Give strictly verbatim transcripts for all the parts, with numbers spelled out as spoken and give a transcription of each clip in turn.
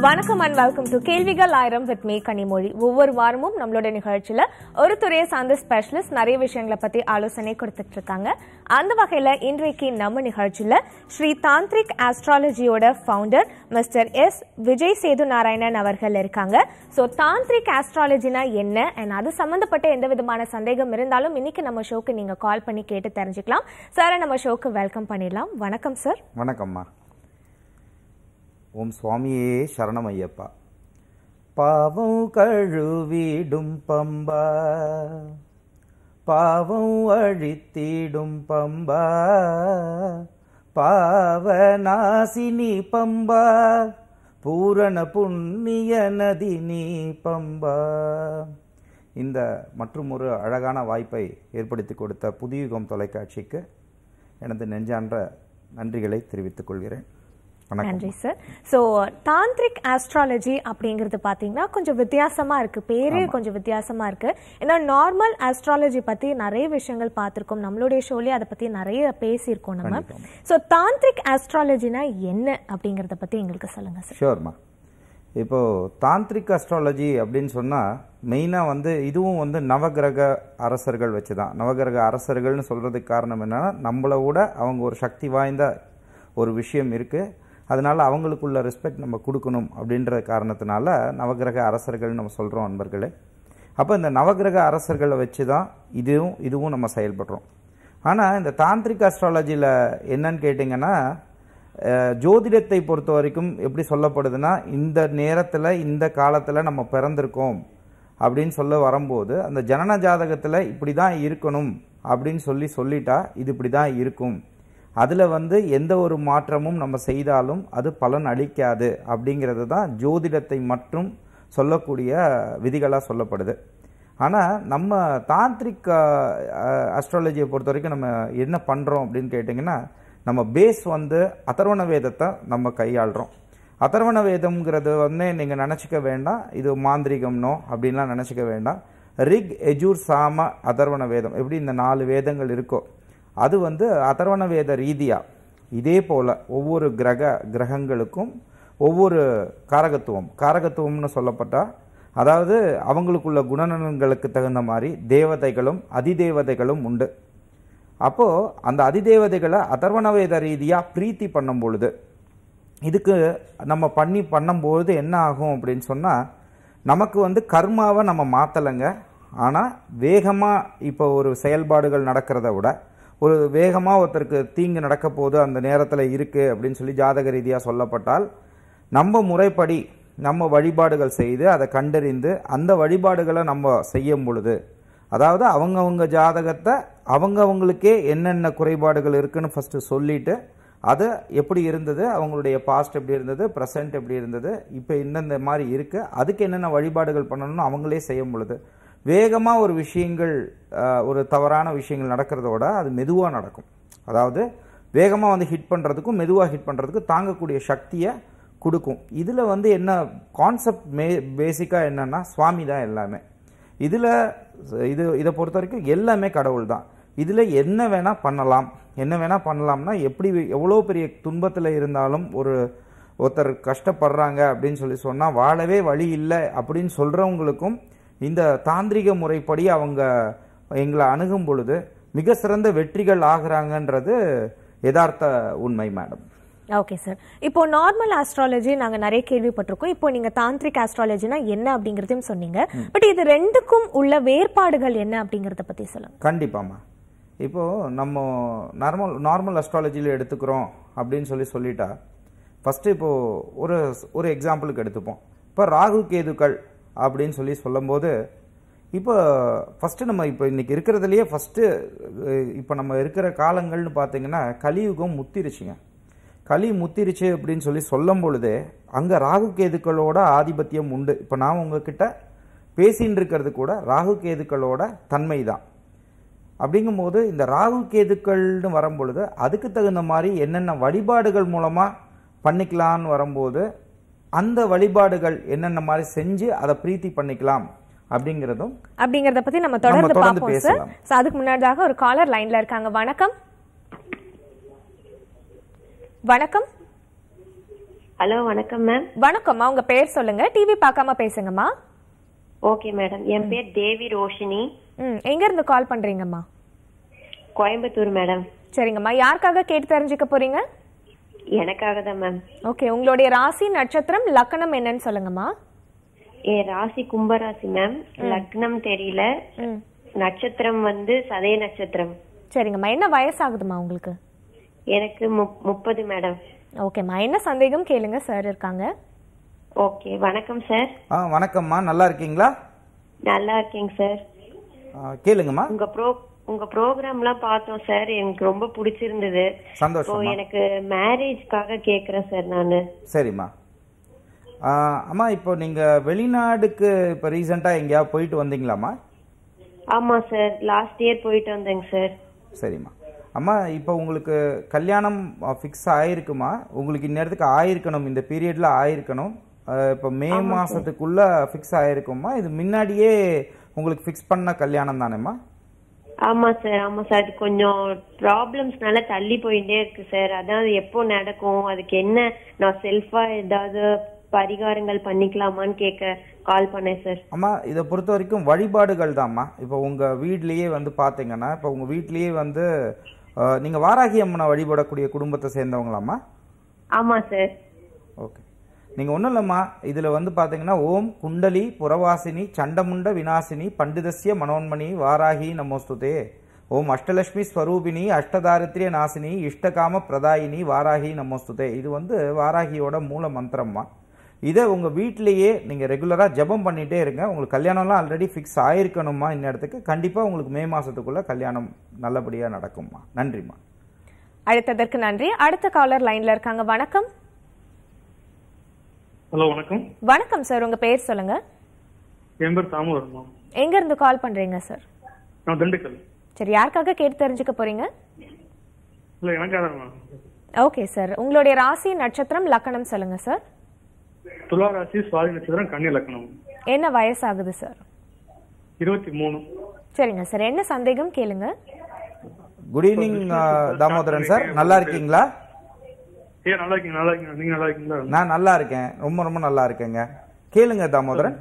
வணக்கம் and welcome to கேள்விகள் ஆயிரம் வித் மீ கனிமொழி. ஒவ்வொரு வாரமும் நம்மளோட நிகழ்ச்சியில ஒரு துறையை சார்ந்த ஸ்பெஷலிஸ்ட் நிறைய விஷயங்களை பத்தி ஆலோசனை கொடுத்துட்டு இருக்காங்க. அந்த வகையில இன்றைக்கு நம்ம நிகழ்ச்சியில ஸ்ரீ தாந்திரிக் ஆஸ்ட்ராலஜியோட founder mister S Vijay Sethu Narayanan அவர்கள் இருக்காங்க. சோ தாந்திரிக் ஆஸ்ட்ராலஜினா என்ன அண்ட் அது சம்பந்தப்பட்ட எந்த விதமான சந்தேகம் இருந்தாலும் இன்னைக்கு நம்ம ஷோக்கு நீங்க கால் பண்ணி கேட்டு தெரிஞ்சுக்கலாம். சார், நம்ம ஷோக்கு வெல்கம் பண்ணிடலாம். வணக்கம் சார். வணக்கம்மா. ஓம் சுவாமியே சரணமையப்பா. பாவம் கழுவிடும் பம்பா, பாவம் அழித்திடும் பம்பா, பாவநாசினி பம்பா, பூரண புண்ணிய நதி நீ பம்பா. இந்த மற்றும் ஒரு அழகான வாய்ப்பை ஏற்படுத்தி கொடுத்த புதியுகம் தொலைக்காட்சிக்கு எனது நெஞ்சான்ற நன்றிகளை தெரிவித்துக் கொள்கிறேன். நன்றி சார். சோ தாந்திரிக் ஆஸ்ட்ராலஜி அப்படிங்கிறது பாத்தீங்கன்னா கொஞ்சம் வித்தியாசமா இருக்கு, பேரே கொஞ்சம் வித்தியாசமா இருக்கு. ஏன்னா நார்மல் ஆஸ்ட்ராலஜி பத்தி நிறைய விஷயங்கள் பார்த்திருக்கோம், நம்மளுடைய ஷோலயே அதை பத்தி நிறைய பேசியிருக்கோம் நம்ம. சோ தாந்திரிக் ஆஸ்ட்ராலஜினா என்ன அப்படிங்கறத பத்தி எங்களுக்கு சொல்லுங்க சார். ஷூர்மா. இப்போ தாந்திரிக் அஸ்ட்ராலஜி அப்படின்னு சொன்னா மெயினா வந்து இதுவும் வந்து நவகிரக அரசர்கள் வச்சுதான். நவகிரக அரசர்கள்னு சொல்றதுக்கு காரணம் என்னன்னா, நம்மளை விட அவங்க ஒரு சக்தி வாய்ந்த ஒரு விஷயம் இருக்கு, அதனால அவங்களுக்குள்ள ரெஸ்பெக்ட் நம்ம கொடுக்கணும் அப்படின்ற காரணத்தினால நவகிரக அரசர்கள் நம்ம சொல்றோம் நண்பர்களே. அப்போ இந்த நவகிரக அரசர்களை வச்சு தான் இதுவும் இதுவும் நம்ம செயல்படுறோம். ஆனால் இந்த தாந்திரிக் அஸ்ட்ராலஜியில் என்னன்னு கேட்டிங்கன்னா, ஜோதிடத்தை பொறுத்த வரைக்கும் எப்படி சொல்லப்படுதுன்னா, இந்த நேரத்தில் இந்த காலத்தில் நம்ம பிறந்திருக்கோம் அப்படின்னு சொல்ல வரும்போது அந்த ஜனன ஜாதகத்தில் இப்படி தான் இருக்கணும் அப்படின்னு சொல்லி சொல்லிட்டா இது இப்படி தான் இருக்கும், அதில் வந்து எந்த ஒரு மாற்றமும் நம்ம செய்தாலும் அது பலன் அளிக்காது அப்படிங்கிறது தான் ஜோதிடத்தை மற்றும் சொல்லக்கூடிய விதிகளாக சொல்லப்படுது. ஆனால் நம்ம தாந்திரிக் அஸ்ட்ராலஜியை பொறுத்த வரைக்கும் நம்ம என்ன பண்ணுறோம் அப்படின்னு கேட்டிங்கன்னா, நம்ம பேஸ் வந்து அதர்வண வேதத்தை நம்ம கையாளுறோம். அதர்வண வேதம்ங்கிறது வந்து நீங்கள் நினச்சிக்க வேண்டாம் இது மாந்திரிகம்னோ அப்படின்லாம் நினச்சிக்க வேண்டாம். ரிக் எஜூர் சாம அதர்வண வேதம் எப்படி இந்த நாலு வேதங்கள் இருக்கோ அது வந்து அதர்வண வேத ரீதியா இதே போல ஒவ்வொரு கிரக கிரகங்களுக்கும் ஒவ்வொரு காரகத்துவம் காரகத்துவம்னு சொல்லப்பட்டா, அதாவது அவங்களுக்குள்ள குணநலன்களுக்கு தகுந்த மாதிரி தேவதைகளும் அதிதேவதைகளும் உண்டு. அப்போ அந்த அதிதேவதைகளை அதர்வண வேத ரீதியா பிரீத்தி பண்ணும் பொழுது இதுக்கு நம்ம பண்ணி பண்ணும்போது என்ன ஆகும் அப்படின்னு சொன்னா, நமக்கு வந்து கர்மாவை நம்ம மாத்தலைங்க. ஆனால் வேகமாக இப்போ ஒரு செயல்பாடுகள் நடக்கிறத விட ஒரு வேகமாக ஒருத்தருக்கு தீங்கு நடக்க போது அந்த நேரத்தில் இருக்குது அப்படின்னு சொல்லி ஜாதக ரீதியாக சொல்லப்பட்டால் நம்ம முறைப்படி நம்ம வழிபாடுகள் செய்து அதை கண்டறிந்து அந்த வழிபாடுகளை நம்ம செய்யும் பொழுது, அதாவது அவங்கவுங்க ஜாதகத்தை அவங்கவுங்களுக்கே என்னென்ன குறைபாடுகள் இருக்குன்னு ஃபஸ்ட்டு சொல்லிவிட்டு அது எப்படி இருந்தது, அவங்களுடைய பாஸ்ட் எப்படி இருந்தது, ப்ரெசன்ட் எப்படி இருந்தது, இப்போ இந்தந்த மாதிரி இருக்குது, அதுக்கு என்னென்ன வழிபாடுகள் பண்ணணும்னு அவங்களே செய்யும் பொழுது வேகமாக ஒரு விஷயங்கள் ஒரு தவறான விஷயங்கள் நடக்கிறதோட அது மெதுவாக நடக்கும். அதாவது வேகமாக வந்து ஹிட் பண்ணுறதுக்கும் மெதுவாக ஹிட் பண்ணுறதுக்கும் தாங்கக்கூடிய சக்தியை கொடுக்கும். இதில் வந்து என்ன கான்செப்ட் மே பேசிக்காக என்னென்னா சுவாமி தான் எல்லாமே. இதில் இது இதை பொறுத்த வரைக்கும் எல்லாமே கடவுள் தான். இதில் என்ன வேணால் பண்ணலாம். என்ன வேணால் பண்ணலாம்னா, எப்படி எவ்வளோ பெரிய துன்பத்தில் இருந்தாலும் ஒரு ஒருத்தர் கஷ்டப்படுறாங்க அப்படின்னு சொல்லி சொன்னால் வாழவே வழி இல்லை அப்படின்னு சொல்கிறவங்களுக்கும் இந்த தாந்திரிக முறைப்படி அவங்க எங்களை அணுகும் பொழுது மிக சிறந்த வெற்றிகள் ஆகிறாங்கன்றது யதார்த்த உண்மை மேடம். Okay sir. இப்போ நார்மல் ஆஸ்ட்ராலஜி நாங்க நிறைய கேள்விப்பட்டிருக்கோம். இப்போ நீங்க தாந்திரிக் ஆஸ்ட்ராலஜினா என்ன அப்படிங்கறதையும் சொன்னீங்க. பட் இது ரெண்டுக்கும் உள்ள வேறுபாடுகள் என்ன அப்படிங்கறத பத்தி சொல்லுங்க. கண்டிப்பாமா. இப்போ நம்ம நார்மல் நார்மல் அஸ்ட்ராலஜியில் எடுத்துக்கிறோம் அப்படின்னு சொல்லி சொல்லிட்டா ஃபர்ஸ்ட் இப்போ ஒரு ஒரு எக்ஸாம்பிளுக்கு எடுத்துப்போம். இப்போ ராகு கேதுக்கள் அப்படின்னு சொல்லி சொல்லும்போது இப்போ ஃபஸ்ட்டு நம்ம இப்போ இன்றைக்கி இருக்கிறதுலையே ஃபஸ்ட்டு இப்போ நம்ம இருக்கிற காலங்கள்னு பார்த்தீங்கன்னா கலியுகம் முத்திருச்சுங்க. களி முத்திருச்சு அப்படின்னு சொல்லி சொல்லும் பொழுதே அங்கே ராகு கேதுக்களோட ஆதிபத்தியம் உண்டு. இப்போ நான் உங்ககிட்ட பேசின்னு இருக்கிறது கூட ராகு கேதுக்களோட தன்மை தான். அப்படிங்கும்போது இந்த ராகு கேதுக்கள்னு வரும்பொழுது அதுக்கு தகுந்த மாதிரி என்னென்ன வழிபாடுகள் மூலமாக பண்ணிக்கலான்னு வரும்போது அந்த வழிபாடுகள் என்னென்ன மாதிரி செஞ்சு அதை பிரீத்தி பண்ணிக்கலாம் அப்படிங்கறதும் அப்படிங்கறத பத்தி நம்ம தொடர்ந்து பார்ப்போம் சார். சோ அதுக்கு முன்னாடியாக ஒரு காலர் லைன்ல இருக்காங்க. வணக்கம். வணக்கம். ஹலோ வணக்கம் மேம். வணக்கம்மா, உங்க பேர் சொல்லுங்க. டிவி பார்க்காம பேசுங்கம்மா. Okay madam. என் பேர் தேவி ரோஷினி. ம் எங்க இருந்து கால் பண்றீங்கம்மா? கோயம்புத்தூர் மேடம். சரிங்கம்மா, யாருக்காக கேட்டு தெரிஞ்சுக்க போறீங்க? எனக்காக தான் மேம். ஓகே, உங்களுடைய ராசி நட்சத்திரம் லக்னம் என்னன்னு சொல்லுங்கம்மா. என் ராசி கும்பராசி மேம். லக்னம் தெரியல. நட்சத்திரம் வந்து சதய நட்சத்திரம். சரிங்கம்மா, என்ன வயசாகுதுமா உங்களுக்கு? எனக்கு முப்பது மேடம். ஓகேம்மா, என்ன சந்தேகம் கேளுங்க, சார் இருக்காங்க. ஓகே, வணக்கம் சார். ஆ வணக்கம்மா, நல்லா இருக்கீங்களா? நல்லா இருக்கேங்க சார். கேளுங்கம்மா. உங்க ப்ரோ உங்க ப்ரோக்ராம்லாம் பார்த்தோம் சார், எனக்கு ரொம்ப பிடிச்சிருந்தது. சந்தோஷம். எனக்கு மேரேஜ்க்காக கேக்குறேன் சார் நானு. சரிம்மா. அம்மா, இப்போ நீங்க வெளிநாடுக்கு இப்போ ரீசெண்டா எங்கேயாவது போயிட்டு வந்தீங்களாம்மா? ஆமா சார், லாஸ்ட் இயர் போயிட்டு வந்தேங்க சார். சரிம்மா. அம்மா, இப்போ உங்களுக்கு கல்யாணம் ஃபிக்ஸ் ஆயிருக்குமா? உங்களுக்கு இந்நேரத்துக்கு ஆயிருக்கணும், இந்த பீரியட்ல ஆயிருக்கணும். இப்போ மே மாசத்துக்குள்ள ஃபிக்ஸ் ஆயிருக்குமா? இது முன்னாடியே உங்களுக்கு ஃபிக்ஸ் பண்ண கல்யாணம் தானேம்மா? ஆமா சார். ஆமா சார், அது கொஞ்சம் ப்ராப்ளம்ஸ்னால தள்ளி போயிட்டே இருக்கு சார். அதான் எப்போ நடக்கும், அதுக்கு என்ன நான் செல்ஃபா ஏதாவது பரிகாரங்கள் பண்ணிக்கலாமான்னு கேட்க கால் பண்ணேன் சார். அம்மா, இதை பொறுத்த வரைக்கும் வழிபாடுகள் தான்மா. இப்போ உங்க வீட்லயே வந்து பாத்தீங்கன்னா, இப்போ உங்க வீட்லயே வந்து நீங்க வாராகி அம்மனை வழிபடக்கூடிய குடும்பத்தை சேர்ந்தவங்களாம்மா? ஆமா சார். ஓகே, நீங்க ஒன்றும் இல்லைம்மா, இதுல வந்து பாத்தீங்கன்னா ஓம் குண்டலி புறவாசினி சண்டமுண்ட விநாசினி பண்டிதஸ்ய மனோன்மணி வாராகி நமோஸ்துதே, ஓம் அஷ்டலட்சுமி ஸ்வரூபிணி அஷ்டதாரித்ரிய நாசினி இஷ்டகாம பிரதாயினி வாராகி நமோஸ்துதே. இது வந்து வாராகியோட மூல மந்திரம்மா. இதை உங்க வீட்டிலேயே நீங்க ரெகுலரா ஜபம் பண்ணிட்டே இருங்க. உங்களுக்கு கல்யாணம்லாம் ஆல்ரெடி ஃபிக்ஸ் ஆயிருக்கணுமா இந்த இடத்துக்கு? கண்டிப்பா உங்களுக்கு மே மாசத்துக்குள்ள கல்யாணம் நல்லபடியா நடக்கும்மா. நன்றிம்மா. அழைத்ததற்கு நன்றி. அடுத்த காலர் லைன்ல இருக்காங்க. வணக்கம். ஹலோ, வணக்கம். வணக்கம் சார், உங்க பேர் சொல்லுங்க. என் பேர் தாமோதரன். எங்க இருந்து கால் பண்றீங்க சார்? நான் திண்டுக்கல். சரி, யாருக்காக கேட்டு தெரிஞ்சுக்க போறீங்க? இல்ல, எனக்காக. ஓகே சார், உங்களுடைய ராசி நட்சத்திரம் லக்னம் சொல்லுங்க சார். துலா ராசி சுவாதி நட்சத்திரம் கன்னி லக்னம். என்ன வயசாகுது சார்? இருபத்தி மூணு. சரிங்க சார், என்ன சந்தேகம் கேளுங்க. குட் ஈவினிங் தாமோதரன் சார், நல்லா இருக்கீங்களா? ஏ நல்லா இருக்கீங்க. நல்லா இருக்கீங்க. நீங்க நல்லா இருக்கீங்களா? நான் நல்லா இருக்கேன், ரொம்ப ரொம்ப நல்லா இருக்கேங்க. கேளுங்க தாமோதரன்.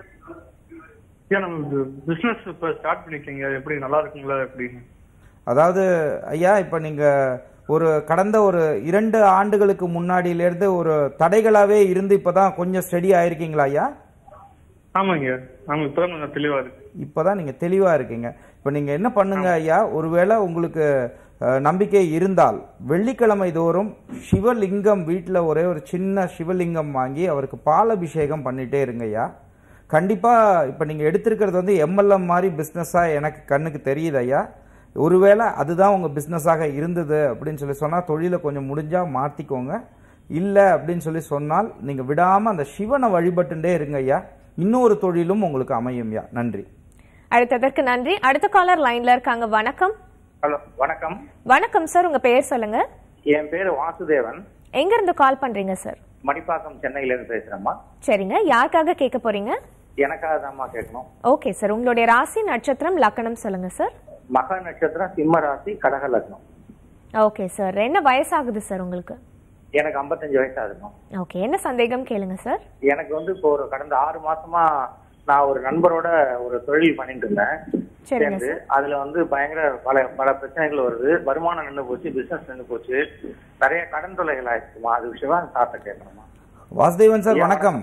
ஏன் நம்ம பிசினஸ் இப்ப ஸ்டார்ட் பண்ணிருக்கீங்க, எப்படி நல்லா இருக்குங்களா எப்படின்னு? அதாவது ஐயா, இப்ப நீங்க ஒரு கடந்த ஒரு இரண்டு ஆண்டுகளுக்கு முன்னாடியிலிருந்து ஒரு தடைகளாவே இருந்து இப்பதான் கொஞ்சம் ஸ்டடி ஆயிருக்கீங்களா ஐயா? ஆமாங்க. ஆமா, இப்பதான் கொஞ்சம் தெளிவா இருக்கு. இப்பதான் நீங்க தெளிவா இருக்கீங்க. இப்ப நீங்க என்ன பண்ணுங்க ஐயா, ஒருவேளை உங்களுக்கு நம்பிக்கை இருந்தால் வெள்ளிக்கிழமை தோறும் சிவலிங்கம் வீட்டுல ஒரே ஒரு சின்ன சிவலிங்கம் வாங்கி அவருக்கு பால் அபிஷேகம் பண்ணிட்டே இருங்க ஐயா. கண்டிப்பா இப்ப நீங்க எடுத்திருக்கிறது வந்து எம்எல்எம் மாதிரி பிசினஸா எனக்கு கண்ணுக்கு தெரியுது ஐயா. ஒருவேளை அதுதான் உங்க பிசினஸாக இருந்தது அப்படின்னு சொல்லி சொன்னா தொழிலை கொஞ்சம் முடிஞ்சா மாத்திக்கோங்க. இல்ல அப்படின்னு சொல்லி சொன்னால் நீங்க விடாம அந்த சிவனை வழிபட்டுட்டே இருங்க ஐயா. இன்னொரு தொழிலும் உங்களுக்கு அமையும் ஐயா. நன்றி. அடுத்ததற்கு நன்றி. அடுத்த காலர் லைன்ல இருக்காங்க. வணக்கம். ஹலோ, வணக்கம். வணக்கம் சார், உங்க பேர் சொல்லுங்க. என் பேரு வாசுதேவன். எங்க இருந்து கால் பண்றீங்க சார்? மடிப்பாக்கம், சென்னையில இருந்து பேசுறேம்மா. சரிங்க, யாருக்காக கேட்க போறீங்க? எனக்காக தான்மா கேட்கணும். ஓகே சார், உங்களுடைய ராசி நட்சத்திரம் லக்னம் சொல்லுங்க சார். மக நட்சத்திரம் சிம்ம ராசி கடக லக்னம். ஓகே சார், என்ன வயசாகுது சார் உங்களுக்கு? எனக்கு ஐம்பத்தஞ்சு வயசு ஆகுதுமா. ஓகே, என்ன சந்தேகம் கேளுங்க சார். எனக்கு வந்து இப்போ ஒரு கடந்த ஆறு மாசமா நான் ஒரு நண்பரோட ஒரு தொழில் பண்ணிட்டு இருந்தேன். சேர்ந்து அதுல வந்து பயங்கர பல பல பிரச்சனைகள் வருது. வருமானம் நின்று போச்சு, பிசினஸ் நின்று போச்சு, நிறைய கடன் தொல்லைகள் ஆயிடுச்சுமா. அது விஷயமா சார்ட்ட கேட்கணுமா. வாசுதேவன் சார் வணக்கம்.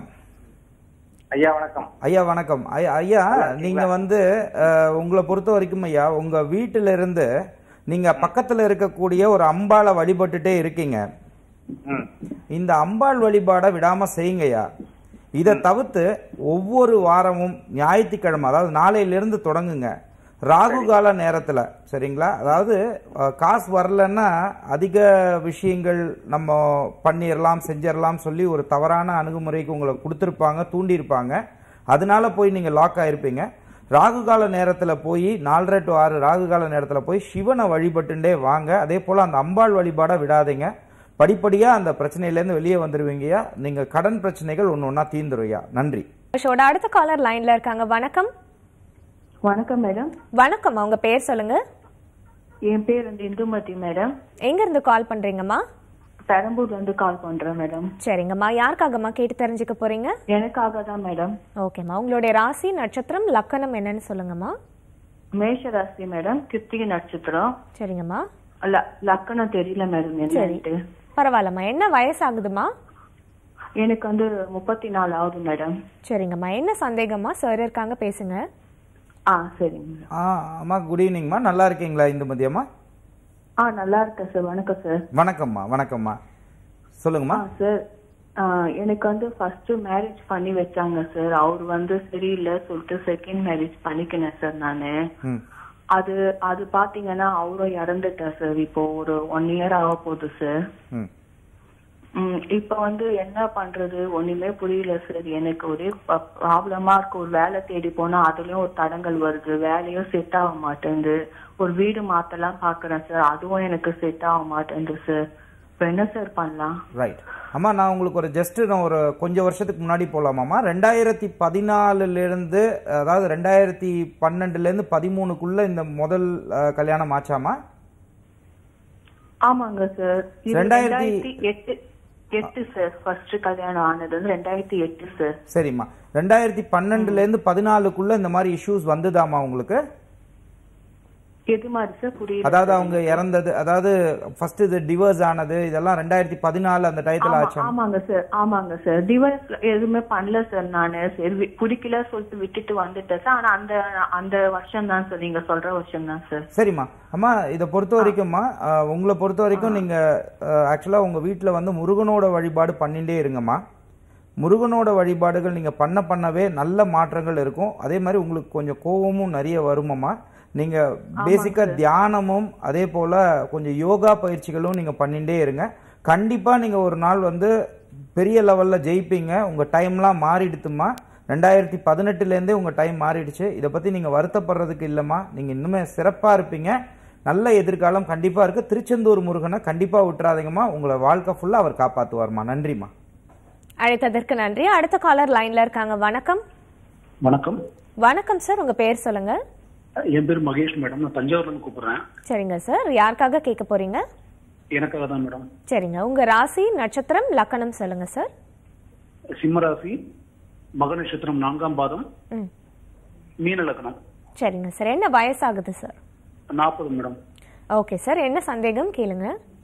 ஐயா வணக்கம். ஐயா வணக்கம். ஐயா, நீங்க வந்து உங்களை பொறுத்த வரைக்கும் ஐயா, உங்க வீட்டில இருந்து நீங்க பக்கத்துல இருக்கக்கூடிய ஒரு அம்பாளை வழிபட்டுட்டே இருக்கீங்க. இந்த அம்பாள் வழிபாட விடாம செய்யுங்கய்யா. இதை தவிர்த்து ஒவ்வொரு வாரமும் ஞாயிற்றுக்கிழமை, அதாவது நாளையிலிருந்து தொடங்குங்க, ராகு கால நேரத்துல, சரிங்களா? அதாவது காசு வரலன்னா அதிக விஷயங்கள் நம்ம பண்ணிடலாம் செஞ்சிடலாம் சொல்லி ஒரு தவறான அணுகுமுறைக்கு உங்களை கொடுத்துருப்பாங்க, தூண்டியிருப்பாங்க. அதனால போய் நீங்க லாக் ஆயிருப்பீங்க. ராகு கால நேரத்துல போய் நாலரை டு ஆறு ராகு கால நேரத்துல போய் சிவனை வழிபட்டுண்டே வாங்க. அதே போல அந்த அம்பாள் வழிபாட விடாதீங்க. படிப்படியா அந்த பிரச்சனையில இருந்து வெளியே வந்துருவீங்கயா. நீங்க கடன் பிரச்சனைகள் ஒன்னு ஒன்னா தீந்துருயா. நன்றி. அடுத்த காலர் லைன்ல இருக்காங்க. வணக்கம். வணக்கம் மேடம். வணக்கம், உங்க பேர் சொல்லுங்க. என் பேர் வந்து இந்துமதி மேடம். எங்க இருந்து கால் பண்றீங்கம்மா? பெரம்பூர்ல இருந்து கால் பண்றேன் மேடம். சரிங்கம்மா, யாருக்காகம்மா கேட்டு தெரிஞ்சுக்க போறீங்க? எனக்காக தான் மேடம். ஓகேம்மா, உங்களுடைய ராசி நட்சத்திரம் லக்கணம் என்னன்னு சொல்லுங்கம்மா. மேஷ ராசி மேடம், கிருத்திகை நட்சத்திரம். சரிங்கம்மா. லக்கணம் தெரியல மேடம் என்னன்ட்டு. பரவாயில்லம்மா, என்ன வயசு ஆகுதுமா? எனக்கு வந்து முப்பத்தி நாலு ஆகுது மேடம். சரிங்கம்மா, என்ன சந்தேகமா? சார் இருக்காங்க, பேசுங்க. ஆ சரிங்க. ஆ அம்மா, குட் ஈவினிங்மா. நல்லா இருக்கீங்களா இந்துமதி அம்மா? ஆ நல்லா இருக்கேன் சார். வணக்கம் சார். வணக்கம்மா. வணக்கம்மா, சொல்லுங்கம்மா. சார், எனக்கு வந்து ஃபர்ஸ்ட் மேரேஜ் பண்ணி வச்சாங்க சார். அவர் வந்து சரியில்லை சொல்லிட்டு செகண்ட் மேரேஜ் பண்ணிக்கினேன் சார் நானு. அது அது பாத்தீங்கன்னா அவரும் இறந்துட்டேன் சார். இப்போ ஒரு ஒன் இயர் ஆக போகுது சார். இப்ப வந்து என்ன பண்றது ஒண்ணுமே புரியல சார். எனக்கு ஒரே ப்ராப்ளமா இருக்கு. ஒரு வேலை தேடி போனா அதுலயும் ஒரு தடங்கள் வருது. வேலையும் செட் ஆக மாட்டேங்குது. ஒரு வீடு மாத்தலாம் பாக்குறேன் சார், அதுவும் எனக்கு செட் ஆக மாட்டேங்குது சார். இப்ப என்ன சார் பண்ணலாம்? ரைட் அம்மா, நான் உங்களுக்கு ஒரு ஜஸ்ட் நான் ஒரு கொஞ்சம் வருஷத்துக்கு முன்னாடி போலாமாம்மா. ரெண்டாயிரத்தி பதினாலுல இருந்து அதாவது ரெண்டாயிரத்தி பன்னெண்டுல இருந்து பதிமூணுக்குள்ள இந்த முதல் கல்யாணம் ஆச்சாமா? ஆமாங்க சார். ரெண்டாயிரத்தி எட்டு எட்டு சார். ஃபர்ஸ்ட் கல்யாணம் ஆனது வந்து ரெண்டாயிரத்தி எட்டு சார். சரிம்மா, ரெண்டாயிரத்தி பன்னெண்டுல இருந்து பதினாலுக்குள்ள இந்த மாதிரி இஷ்யூஸ் வந்துதாமா உங்களுக்கு? எது மாதிரி சார்? புரியல. அதாவது அவங்க இறந்தது, அதாவது ஃபர்ஸ்ட் இது டிவோர்ஸ் ஆனது, இதெல்லாம் ரெண்டாயிரத்தி பதினாலு அந்த டைட்டில் ஆச்சு. ஆமாங்க சார். ஆமாங்க சார். டிவோர்ஸ் எதுவுமே பண்ணல சார் நானு. சரி பிடிக்கல சொல்லிட்டு விட்டுட்டு வந்துட்டேன் சார். ஆனா அந்த அந்த வருஷம் தான் சார், நீங்க சொல்ற வருஷம் தான் சார். சரிம்மா. அம்மா, இதை பொறுத்த வரைக்கும்மா, உங்களை பொறுத்த வரைக்கும் நீங்க ஆக்சுவலா உங்க வீட்டுல வந்து முருகனோட வழிபாடு பண்ணிட்டே இருங்கம்மா. முருகனோட வழிபாடுகள் நீங்க பண்ண பண்ணவே நல்ல மாற்றங்கள் இருக்கும். அதே மாதிரி உங்களுக்கு கொஞ்சம் கோபமும் நிறைய வருமம்மா. நீங்க பேசிக்கா தியானமும் அதே போல கொஞ்சம் யோகா பயிற்சிகளும் நீங்க பண்ணிட்டே இருங்க. கண்டிப்பா நீங்க ஒரு நாள் வந்து பெரிய லெவல்ல ஜெயிப்பீங்க. உங்க டைம்லாம் மாறிடுத்துமா. ரெண்டாயிரத்தி பதினெட்டுல இருந்தே உங்க டைம் மாறிடுச்சு. இதை பத்தி நீங்க வருத்தப்படுறதுக்கு இல்லம்மா. நீங்க இன்னுமே சிறப்பா இருப்பீங்க. நல்ல எதிர்காலம் கண்டிப்பா இருக்கு. திருச்செந்தூர் முருகனை கண்டிப்பா விட்டுறாதீங்கம்மா. உங்களை வாழ்க்கை ஃபுல்லா அவர் காப்பாத்துவார்மா. நன்றிம்மா. அழைத்ததற்கு நன்றி. அடுத்த காலர் லைன்ல இருக்காங்க. வணக்கம். வணக்கம். வணக்கம் சார், உங்க பேர் சொல்லுங்க. என் பேர் மகேஷ் மேடம். நான் தஞ்சாவூர்ல இருந்து கூப்பிடுறேன். சரிங்க சார், யாருக்காக கேட்க போறீங்க? எனக்காக தான் மேடம். சரிங்க, உங்க ராசி நட்சத்திரம் லக்கணம் சொல்லுங்க சார். சிம்ம ராசி, மக நட்சத்திரம் நான்காம் பாதம், மீன லக்னம். சரிங்க சார், என்ன வயசாகுது சார்? நாற்பது மேடம். ஓகே சார், என்ன சந்தேகம் கேளுங்க.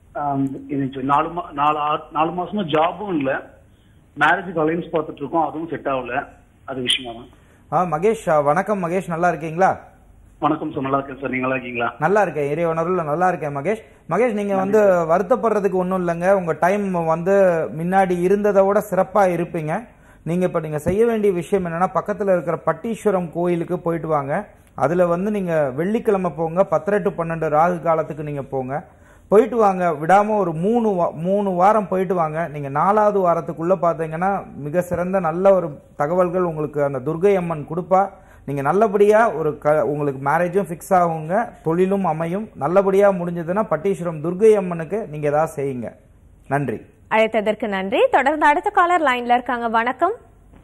நாலு நாலு நாலு மாசமா ஜாபும் இல்ல, மேரேஜுக்கு அலைன்ஸ் பார்த்துட்டு இருக்கோம், அதுவும் செட் ஆகல. அது விஷயமா தான். மகேஷ் வணக்கம். மகேஷ் நல்லா இருக்கீங்களா? வணக்கம் சார், நல்லா இருக்கேன் சார். நீங்க நல்லா இருக்கீங்களா? நல்லா இருக்கேன், இறைவனருள்ல நல்லா இருக்கேன் மகேஷ். மகேஷ், நீங்க வந்து வருத்தப்படுறதுக்கு ஒன்றும் இல்லைங்க. உங்க டைம் வந்து முன்னாடி இருந்ததை விட சிறப்பா இருப்பீங்க. நீங்க இப்ப நீங்க செய்ய வேண்டிய விஷயம் என்னன்னா, பக்கத்துல இருக்கிற பட்டீஸ்வரம் கோயிலுக்கு போயிட்டு வாங்க. அதுல வந்து நீங்க வெள்ளிக்கிழமை போங்க, பத்திரெட்டு பன்னெண்டு ராகு காலத்துக்கு நீங்க போங்க. போயிட்டு வாங்க, விடாம ஒரு மூணு மூணு வாரம் போயிட்டு வாங்க. நீங்க நாலாவது வாரத்துக்குள்ள பாத்தீங்கன்னா மிக சிறந்த நல்ல ஒரு தகவல்கள் உங்களுக்கு அந்த துர்கை அம்மன் கொடுப்பா. நீங்க நல்லபடியா ஒரு க உங்களுக்கு மேரேஜும் ஃபிக்ஸ் ஆகுங்க, தொழிலும் அமையும். நல்லபடியா முடிஞ்சதுன்னா பட்டீஸ்வரம் துர்கை அம்மனுக்கு நீங்க ஏதாவது செய்யுங்க. நன்றி. அழைத்ததற்கு நன்றி. தொடர்ந்து அடுத்த காலர் லைன்ல இருக்காங்க. வணக்கம்.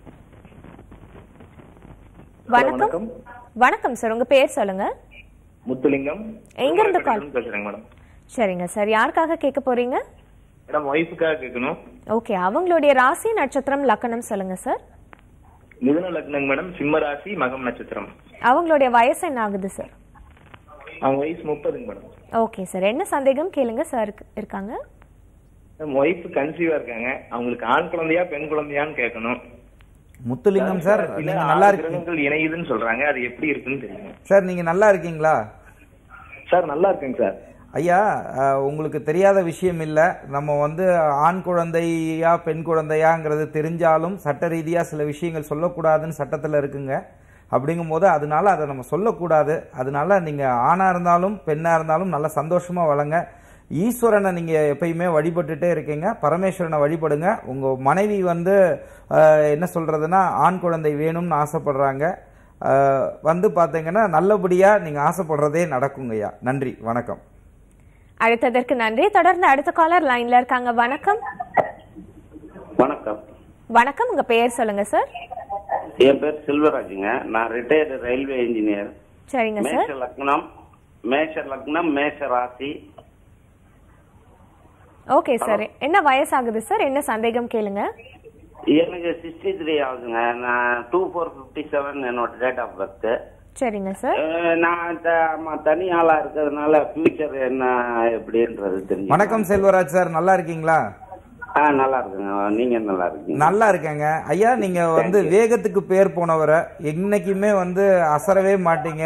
வணக்கம். வணக்கம் சார், உங்க பேர் சொல்லுங்க. முத்துலிங்கம். எங்க இருந்து கால் பேசுறேங்க மேடம்? சரிங்க சார், யாருக்காக கேட்க போறீங்க? மேடம், வைஃப்காக கேட்கணும். ஓகே, அவங்களுடைய ராசி நட்சத்திரம் லக்கணம் சொல்லுங்க சார். மிதுன லக்னங்க மேடம், சிம்ம ராசி, மகம் நட்சத்திரம். அவங்களுடைய வயசு என்ன ஆகுது சார்? அவங்க வயசு முப்பதுங்க மேடம். ஓகே சார், என்ன சந்தேகம் கேளுங்க. சார் இருக்காங்க. ஒய்ஃப் கன்சீவா இருக்காங்க. அவங்களுக்கு ஆண் குழந்தையா பெண் குழந்தையான்னு கேட்கணும். முத்துலிங்கம் சார், நீங்க நல்லா இருக்கீங்க? இணையுதுன்னு சொல்றாங்க, அது எப்படி இருக்குன்னு தெரியும் சார். நீங்க நல்லா இருக்கீங்களா சார்? நல்லா இருக்கேங்க சார். ஐயா, உங்களுக்கு தெரியாத விஷயம் இல்லை. நம்ம வந்து ஆண் குழந்தையா பெண் குழந்தையாங்கிறது தெரிஞ்சாலும் சட்ட ரீதியாக சில விஷயங்கள் சொல்லக்கூடாதுன்னு சட்டத்தில் இருக்குங்க. அப்படிங்கும் போது அதனால அதை நம்ம சொல்லக்கூடாது. அதனால நீங்கள் ஆணாக இருந்தாலும் பெண்ணாக இருந்தாலும் நல்லா சந்தோஷமாக வளங்க. ஈஸ்வரனை நீங்கள் எப்பயுமே வழிபட்டுட்டே இருக்கீங்க. பரமேஸ்வரனை வழிபடுங்க. உங்கள் மனைவி வந்து என்ன சொல்கிறதுனா ஆண் குழந்தை வேணும்னு ஆசைப்படுறாங்க. வந்து பார்த்தீங்கன்னா நல்லபடியாக நீங்கள் ஆசைப்படுறதே நடக்குங்கய்யா. நன்றி, வணக்கம். அழைத்ததற்கு நன்றி. தொடர்ந்து அடுத்த காலர் லைன்ல இருக்காங்க. வணக்கம். வணக்கம். வணக்கம், உங்க பெயர் சொல்லுங்க சார். என் பேர் செல்வராஜுங்க. நான் ரிட்டையர்டு ரயில்வே இன்ஜினியர். சரிங்க சார். மேஷ லக்னம், மேஷ லக்னம், மேஷ ராசி, ஓகே சார், என்ன வயசாகுது சார்? என்ன சந்தேகம் கேளுங்க. எனக்கு சிக்ஸ்டி த்ரீ ஆகுதுங்க. நான் டூ ஃபோர் ஃபிஃப்டி செவன் என்னோட டேட் ஆஃப் பர்த். சரிங்க சார். நான் தனி ஆளா இருக்கிறதுனால ஃபியூச்சர் என்ன எப்படின்றது தெரியும். வணக்கம் செல்வராஜ் சார், நல்லா இருக்கீங்களா? ஆ நல்லா இருக்குங்க. நீங்க நல்லா இருக்கீங்க? நல்லா இருக்கேங்க ஐயா. நீங்க வந்து வேகத்துக்கு பேர் போனவரை, என்னைக்குமே வந்து அசரவே மாட்டீங்க,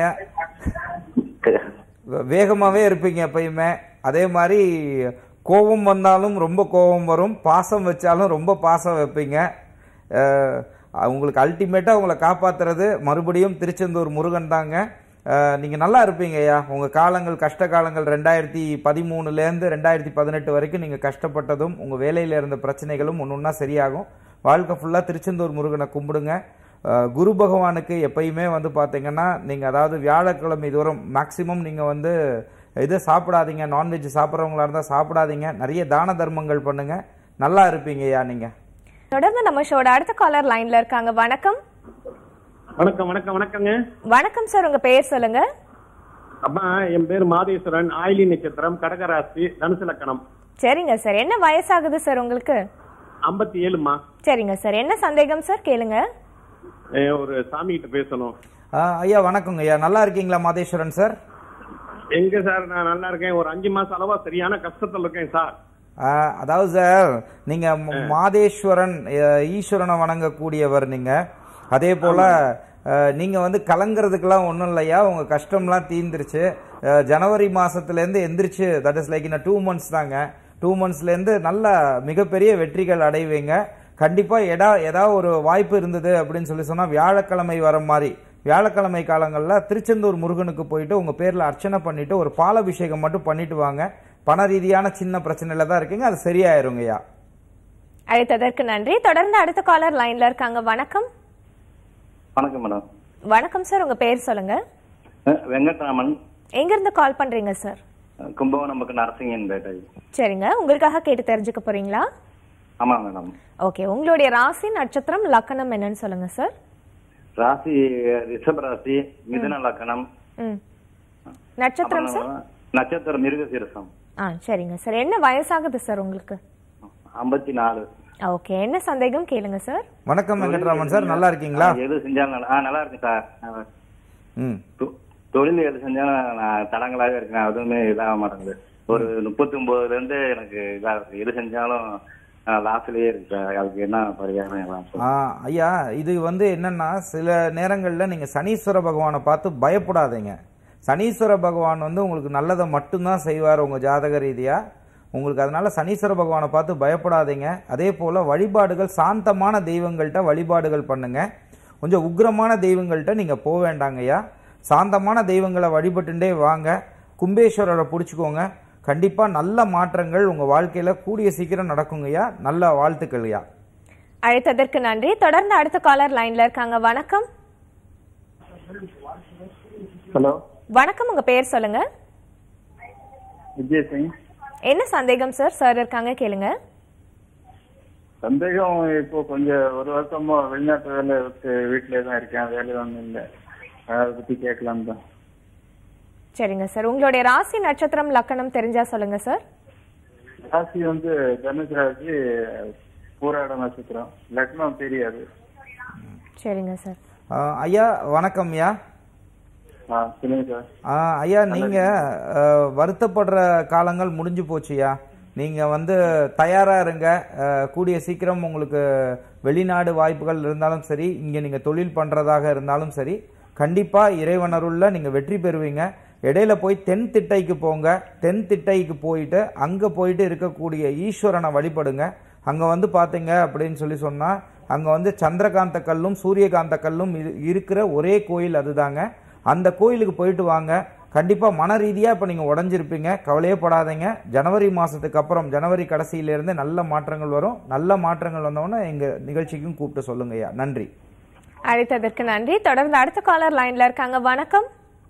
வேகமாவே இருப்பீங்க எப்பயுமே. அதே மாதிரி கோபம் வந்தாலும் ரொம்ப கோபம் வரும், பாசம் வச்சாலும் ரொம்ப பாசம் வைப்பீங்க. உங்களுக்கு அல்டிமேட்டா உங்களை காப்பாத்துறது மறுபடியும் திருச்செந்தூர் முருகன் தாங்க. நீங்க நல்லா இருப்பீங்க ஐயா. உங்க காலங்கள், கஷ்ட காலங்கள் ரெண்டாயிரத்தி பதிமூணுல இருந்து ரெண்டாயிரத்தி பதினெட்டு வரைக்கும் நீங்க கஷ்டப்பட்டதும் உங்க வேலையில இருந்த பிரச்சனைகளும் ஒன்னொன்னா சரியாகும். வாழ்க்கை ஃபுல்லா திருச்செந்தூர் முருகனை கும்பிடுங்க. குரு பகவானுக்கு எப்பயுமே வந்து பாத்தீங்கன்னா நீங்க அதாவது வியாழக்கிழமை தோறும் மேக்சிமம் நீங்க வந்து இது சாப்பிடாதீங்க, நான்வெஜ் சாப்பிட்றவங்களா இருந்தா சாப்பிடாதீங்க, நிறைய தான தர்மங்கள் பண்ணுங்க, நல்லா இருப்பீங்க ஐயா நீங்க. தொடர்ந்து நம்ம ஷோட அடுத்த காலர் லைன்ல இருக்காங்க. வணக்கம். வணக்கம் வணக்கம் வணக்கங்க. வணக்கம் சார், உங்க பெயர் சொல்லுங்க. அப்பா, என் பேர் மாதேஸ்வரன், ஆயிலி நட்சத்திரம், கடகராசி, தனுசு லக்கணம். சரிங்க சார், என்ன வயசாகுது சார் உங்களுக்கு? ஐம்பத்தி ஏழுமா. சரிங்க சார், என்ன சந்தேகம் சார் கேளுங்க. ஒரு சாமி கிட்ட பேசணும். ஐயா வணக்கங்க ஐயா, நல்லா இருக்கீங்களா மாதேஸ்வரன் சார்? எங்க சார், நான் நல்லா இருக்கேன். ஒரு அஞ்சு மாசம் அளவா சரியான கஷ்டத்துல இருக்கேன் சார். அதாவது சார், நீங்க மாதேஸ்வரன் ஈஸ்வரனை வணங்கக்கூடியவர் நீங்க. அதே போல நீங்க வந்து கலங்குறதுக்கெல்லாம் ஒன்றும் இல்லையா, உங்க கஷ்டம்லாம் தீர்ந்துருச்சு. ஜனவரி மாசத்துல இருந்து எந்திரிச்சு, தட் இஸ் லைக் இன்னும் டூ மந்த்ஸ் தாங்க. டூ மந்த்ஸ்ல இருந்து நல்ல மிகப்பெரிய வெற்றிகள் அடைவீங்க. கண்டிப்பா எடா ஏதாவது ஒரு வாய்ப்பு இருந்தது அப்படின்னு சொல்லி சொன்னா வியாழக்கிழமை வர மாதிரி, வியாழக்கிழமை காலங்களில் திருச்செந்தூர் முருகனுக்கு போயிட்டு உங்க பேர்ல அர்ச்சனை பண்ணிட்டு ஒரு பாலாபிஷேகம் மட்டும் பண்ணிட்டு வாங்க. பண ரீதியான சின்ன பிரச்சனையில தான் இருக்கீங்க, அது சரியாயிருங்கய்யா. அழைத்ததற்கு நன்றி. தொடர்ந்து அடுத்த காலர் லைன்ல இருக்காங்க. வணக்கம். வணக்கம் மேடம். வணக்கம் சார், உங்க பேர் சொல்லுங்க. வெங்கட்ராமன். எங்க இருந்து கால் பண்றீங்க சார்? கும்பகோணம் பக்கம் நரசிங்கன் பேட்டை. சரிங்க, உங்களுக்காக கேட்டு தெரிஞ்சுக்க போறீங்களா? ஆமா மேடம். ஓகே, உங்களுடைய ராசி நட்சத்திரம் லக்கணம் என்னன்னு சொல்லுங்க சார். ராசி ரிஷப ராசி, மிதுன லக்கணம். நட்சத்திரம் சார்? நட்சத்திரம் மிருகசீரிஷம். ஆ சரிங்க சார், என்ன வயசாகுது சார் உங்களுக்கு? ஐம்பத்தி நாலு. ஓகே, என்ன சந்தேகம் கேளுங்க சார். வணக்கம் வெங்கட்ராமன் சார், நல்லா இருக்கீங்களா? எது செஞ்சாலும் நல்லா இருக்கு சார். தொழில் எது செஞ்சாலும் நான் தடங்களாவே இருக்கேன், அதுவுமே இதாக மாட்டேங்குது. ஒரு முப்பத்தி ஒன்பதுல இருந்து எனக்கு இதா இருக்கு, எது செஞ்சாலும் லாஸ்ட்லயே இருக்கு சார். அதுக்கு என்ன பரிகாரம்? ஐயா, இது வந்து என்னன்னா சில நேரங்கள்ல நீங்க சனீஸ்வர பகவானை பார்த்து பயப்படாதீங்க. சனீஸ்வர பகவான் வந்து உங்களுக்கு நல்லதை மட்டும்தான் செய்வார் உங்க ஜாதக ரீதியா. உங்களுக்கு அதனால சனீஸ்வர பகவானை பார்த்து பயப்படாதீங்க. அதே போல வழிபாடுகள், சாந்தமான தெய்வங்கள்ட்ட வழிபாடுகள் பண்ணுங்க. கொஞ்சம் உக்ரமான தெய்வங்கள்ட்ட நீங்க போக வேண்டாங்கய்யா. சாந்தமான தெய்வங்களை வழிபட்டுட்டே வாங்க. கும்பேஸ்வரரை பிடிச்சிக்கோங்க. கண்டிப்பா நல்ல மாற்றங்கள் உங்க வாழ்க்கையில கூடிய சீக்கிரம் நடக்குங்கய்யா. நல்ல வாழ்த்துக்கள்யா. அழைத்ததற்கு நன்றி. தொடர்ந்து அடுத்த காலர் லைன்ல இருக்காங்க. வணக்கம். ஹலோ வணக்கம், உங்க பேர் சொல்லுங்க. விஜய் சிங். என்ன சந்தேகம் சார்? சார் இருக்காங்க, கேளுங்க. சந்தேகம், இப்போ கொஞ்சம் ஒரு வருஷமா வெளிநாட்டு வேலை வீட்டிலே தான் இருக்கேன், வேலை ஒன்றும் இல்லை, அதை பத்தி கேட்கலாம் தான். சரிங்க சார், உங்களுடைய ராசி நட்சத்திரம் லக்கணம் தெரிஞ்சா சொல்லுங்க சார். ராசி வந்து தனுஷ் ராசி, பூராட நட்சத்திரம், லக்னம் தெரியாது. சரிங்க சார். ஐயா வணக்கம் ஐயா. ஐயா, நீங்க வருத்தப்படுற காலங்கள் முடிஞ்சு போச்சுயா. நீங்க வந்து தயாரா இருங்க. கூடிய சீக்கிரம் உங்களுக்கு வெளிநாடு வாய்ப்புகள் இருந்தாலும் சரி, இங்க நீங்க தொழில் பண்றதாக இருந்தாலும் சரி, கண்டிப்பா இறைவனருள்ள நீங்க வெற்றி பெறுவீங்க. இடையில போய் தென் திட்டைக்கு போங்க. தென் திட்டைக்கு போயிட்டு அங்க போயிட்டு இருக்கக்கூடிய ஈஸ்வரனை வழிபடுங்க. அங்க வந்து பாத்தீங்க அப்படின்னு சொல்லி சொன்னா, அங்க வந்து சந்திரகாந்த கல்லும் சூரியகாந்த கல்லும் இருக்கிற ஒரே கோயில் அதுதாங்க. அந்த கோயிலுக்கு போயிட்டு வாங்க. கண்டிப்பா மன ரீதியா இப்ப நீங்க உடஞ்சிருப்பீங்க, கவலையே படாதீங்க. ஜனவரி மாசத்துக்கு அப்புறம், ஜனவரி கடைசியில இருந்து நல்ல மாற்றங்கள் வரும். நல்ல மாற்றங்கள் வந்தோன்னா எங்க நிகழ்ச்சிக்கும் கூப்பிட்டு சொல்லுங்கய்யா. நன்றி. அழைத்ததற்கு நன்றி. தொடர்ந்து அடுத்த காலர் லைன்ல இருக்காங்க. வணக்கம்.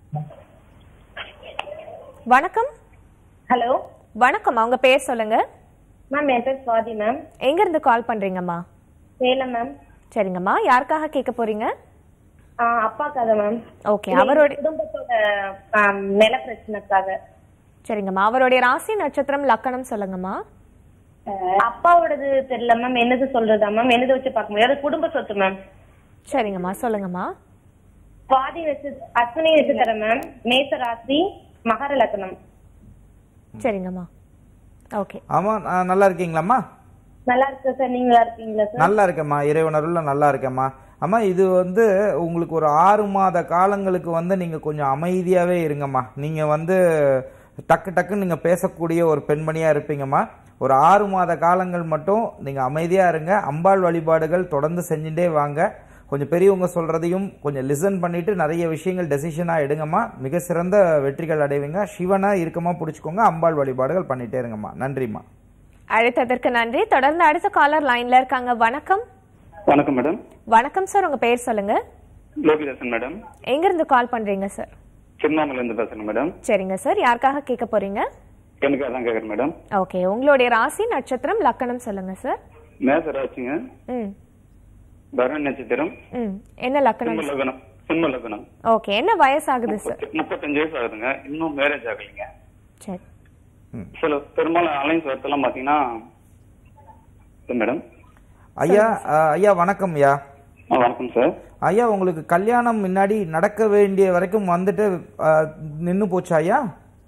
வணக்கம். ஹலோ வணக்கம், அவங்க பேர் சொல்லுங்க. மேம் என் பேர் சுவாதி மேம். எங்க இருந்து கால் பண்றீங்கம்மா? சேலம் மேம். சரிங்கம்மா, யாருக்காக கேட்க போறீங்க? அப்பாக்காக மேம். ஓகே, அவரோட குடும்பத்தோட நில பிரச்சனைக்காக. சரிங்கம்மா, அவருடைய ராசி நட்சத்திரம் லக்கணம் சொல்லுங்கம்மா. அப்பாவோடது தெரியல மேம், என்னது சொல்றதா மேம், என்னது வச்சு பார்க்க முடியாது, குடும்ப சொத்து மேம். சரிங்கம்மா, சொல்லுங்கம்மா. பாதி வச்சு அஸ்வினி வச்சு தரேன் மேம், மேச ராசி மகர லக்னம். சரிங்கம்மா, ஓகே. ஆமா, நல்லா இருக்கீங்களாம்மா? நல்லா இருக்கு சார், நீங்க நல்லா இருக்கீங்களா சார்? நல்லா இருக்கேம்மா, இறைவனருள்ல நல்லா இருக்கேம்மா. அம்மா, இது வந்து உங்களுக்கு ஒரு ஆறு மாத காலங்களுக்கு வந்து நீங்க கொஞ்சம் அமைதியாவே இருங்கம்மா. நீங்க வந்து டக்கு டக்குன்னு நீங்க பேசக்கூடிய ஒரு பெண்மணியா இருப்பீங்கம்மா. ஒரு ஆறு மாத காலங்கள் மட்டும் நீங்க அமைதியா இருங்க. அம்பாள் வழிபாடுகள் தொடர்ந்து செஞ்சுட்டே வாங்க. கொஞ்சம் பெரியவங்க சொல்றதையும் கொஞ்சம் லிசன் பண்ணிட்டு நிறைய விஷயங்கள் டெசிஷனா எடுங்கம்மா. மிக சிறந்த வெற்றிகள் அடைவீங்க. சிவனா இருக்கமா பிடிச்சுக்கோங்க. அம்பாள் வழிபாடுகள் பண்ணிட்டே இருங்கம்மா. நன்றிம்மா. அழைத்ததற்கு நன்றி. தொடர்ந்து அடுத்த காலர் லைன்ல இருக்காங்க. வணக்கம். வணக்கம் மேடம். வணக்கம் சார், உங்க பேர் சொல்லுங்க. லோகிதாசன் மேடம். எங்க இருந்து கால் பண்றீங்க சார்? திருவண்ணாமலையில இருந்து பேசுறேன் மேடம். சரிங்க சார், யாருக்காக கேட்க போறீங்க? எனக்காக தான் கேக்குறேன் மேடம். ஓகே, உங்களுடைய ராசி நட்சத்திரம் லக்கணம் சொல்லுங்க சார். மேச ராசிங்க. ம். பரணி நட்சத்திரம். ம். என்ன லக்கணம்? சிம்ம லக்னம். சிம்ம லக்னம். ஓகே, என்ன வயசு ஆகுது சார்? முப்பத்தஞ்சு வயசு ஆகுதுங்க. இன்னும் மேரேஜ் ஆகலைங்க. சரி. சில பெரும்பாலும் அலைன்ஸ் வரத்தெல்லாம் பாத்தீங்கன்னா மேடம். ஐயா ஐயா வணக்கம் ஐயா. வணக்கம் சார். ஐயா, உங்களுக்கு கல்யாணம் முன்னாடி நடக்க வேண்டிய வரைக்கும் வந்துட்டு நின்னு போச்சா ஐயா?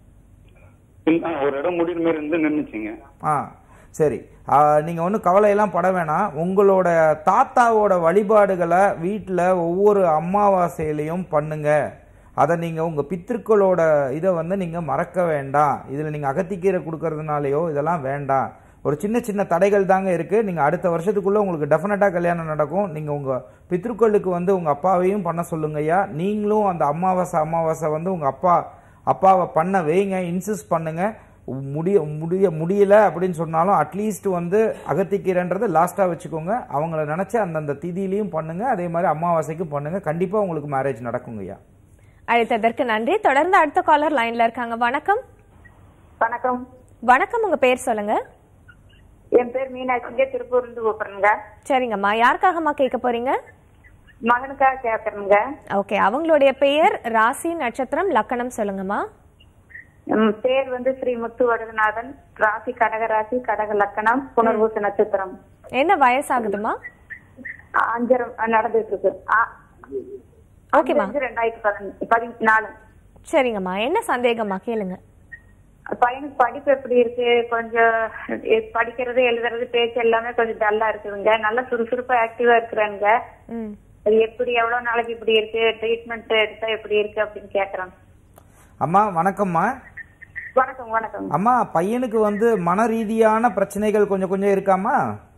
ஒரு இடம் முடிகிற மாதிரி இருந்து நின்னுச்சுங்க. ஆ சரி, நீங்க ஒன்றும் கவலையெல்லாம் பட வேணாம். உங்களோட தாத்தாவோட வழிபாடுகளை வீட்டில் ஒவ்வொரு அமாவாசையிலையும் பண்ணுங்க. அதை நீங்க உங்க பித்திருக்களோட இதை வந்து நீங்க மறக்க வேண்டாம். இதுல நீங்க அகத்திக்கீரை கொடுக்கறதுனாலயோ இதெல்லாம் வேண்டாம். ஒரு சின்ன சின்ன தடைகள் தாங்க இருக்கு. நீங்க அடுத்த வருஷத்துக்குள்ள உங்களுக்கு டெஃபினட்டா கல்யாணம் நடக்கும். நீங்க உங்க பித்ருக்களுக்கு வந்து உங்க அப்பாவையும் பண்ண சொல்லுங்க ஐயா. நீங்களும் அந்த அமாவாசை அமாவாசை வந்து உங்க அப்பா அப்பாவை பண்ண வைங்க, இன்சிஸ்ட் பண்ணுங்க. முடிய முடிய முடியல அப்படின்னு சொன்னாலும் அட்லீஸ்ட் வந்து அகத்திக்கீரைன்றது லாஸ்டா வச்சுக்கோங்க. அவங்கள நினைச்சு அந்தந்த திதியிலையும் பண்ணுங்க, அதே மாதிரி அமாவாசைக்கும் பண்ணுங்க. கண்டிப்பா உங்களுக்கு மேரேஜ் நடக்குங்க ஐயா. அழைத்ததற்கு நன்றி. தொடர்ந்து அடுத்த காலர் லைன்ல இருக்காங்க. வணக்கம். வணக்கம். வணக்கம், உங்க பேர் சொல்லுங்க. என் பேர் மீனாட்சிங்க, திருப்பூர்ல இருந்து கூப்பிடுறேங்க. சரிங்கம்மா, யாருக்காகம்மா கேட்க போறீங்க? மகனுக்காக கேட்கறேங்க. ஓகே, அவங்களுடைய பெயர், ராசி நட்சத்திரம் லக்கணம் சொல்லுங்கம்மா. பேர் வந்து ஸ்ரீ முத்து வடுகநாதன், ராசி கடக ராசி, கடக லக்கணம், புனர்பூச நட்சத்திரம். என்ன வயசாகுதுமா? அஞ்சரை நடந்துட்டு இருக்கு. ஓகேமா, ரெண்டாயிரத்தி பதினாலு. சரிங்கம்மா, என்ன சந்தேகமா கேளுங்க. பையனுக்கு படிப்பு எப்படி இருக்கு? கொஞ்சம் படிக்கிறது எழுதுறது பேச்சு எல்லாமே கொஞ்சம் டல்லா இருக்குதுங்க. நல்லா சுறுசுறுப்பா ஆக்டிவா இருக்கிறாங்க. அது எப்படி எவ்வளவு நாளைக்கு இப்படி இருக்கு, ட்ரீட்மெண்ட் எடுத்தா எப்படி இருக்கு அப்படின்னு கேக்குறாங்க. அம்மா வணக்கம்மா. வணக்கம். வணக்கம் அம்மா, பையனுக்கு வந்து மன ரீதியான பிரச்சனைகள் கொஞ்சம் கொஞ்சம் இருக்காமா?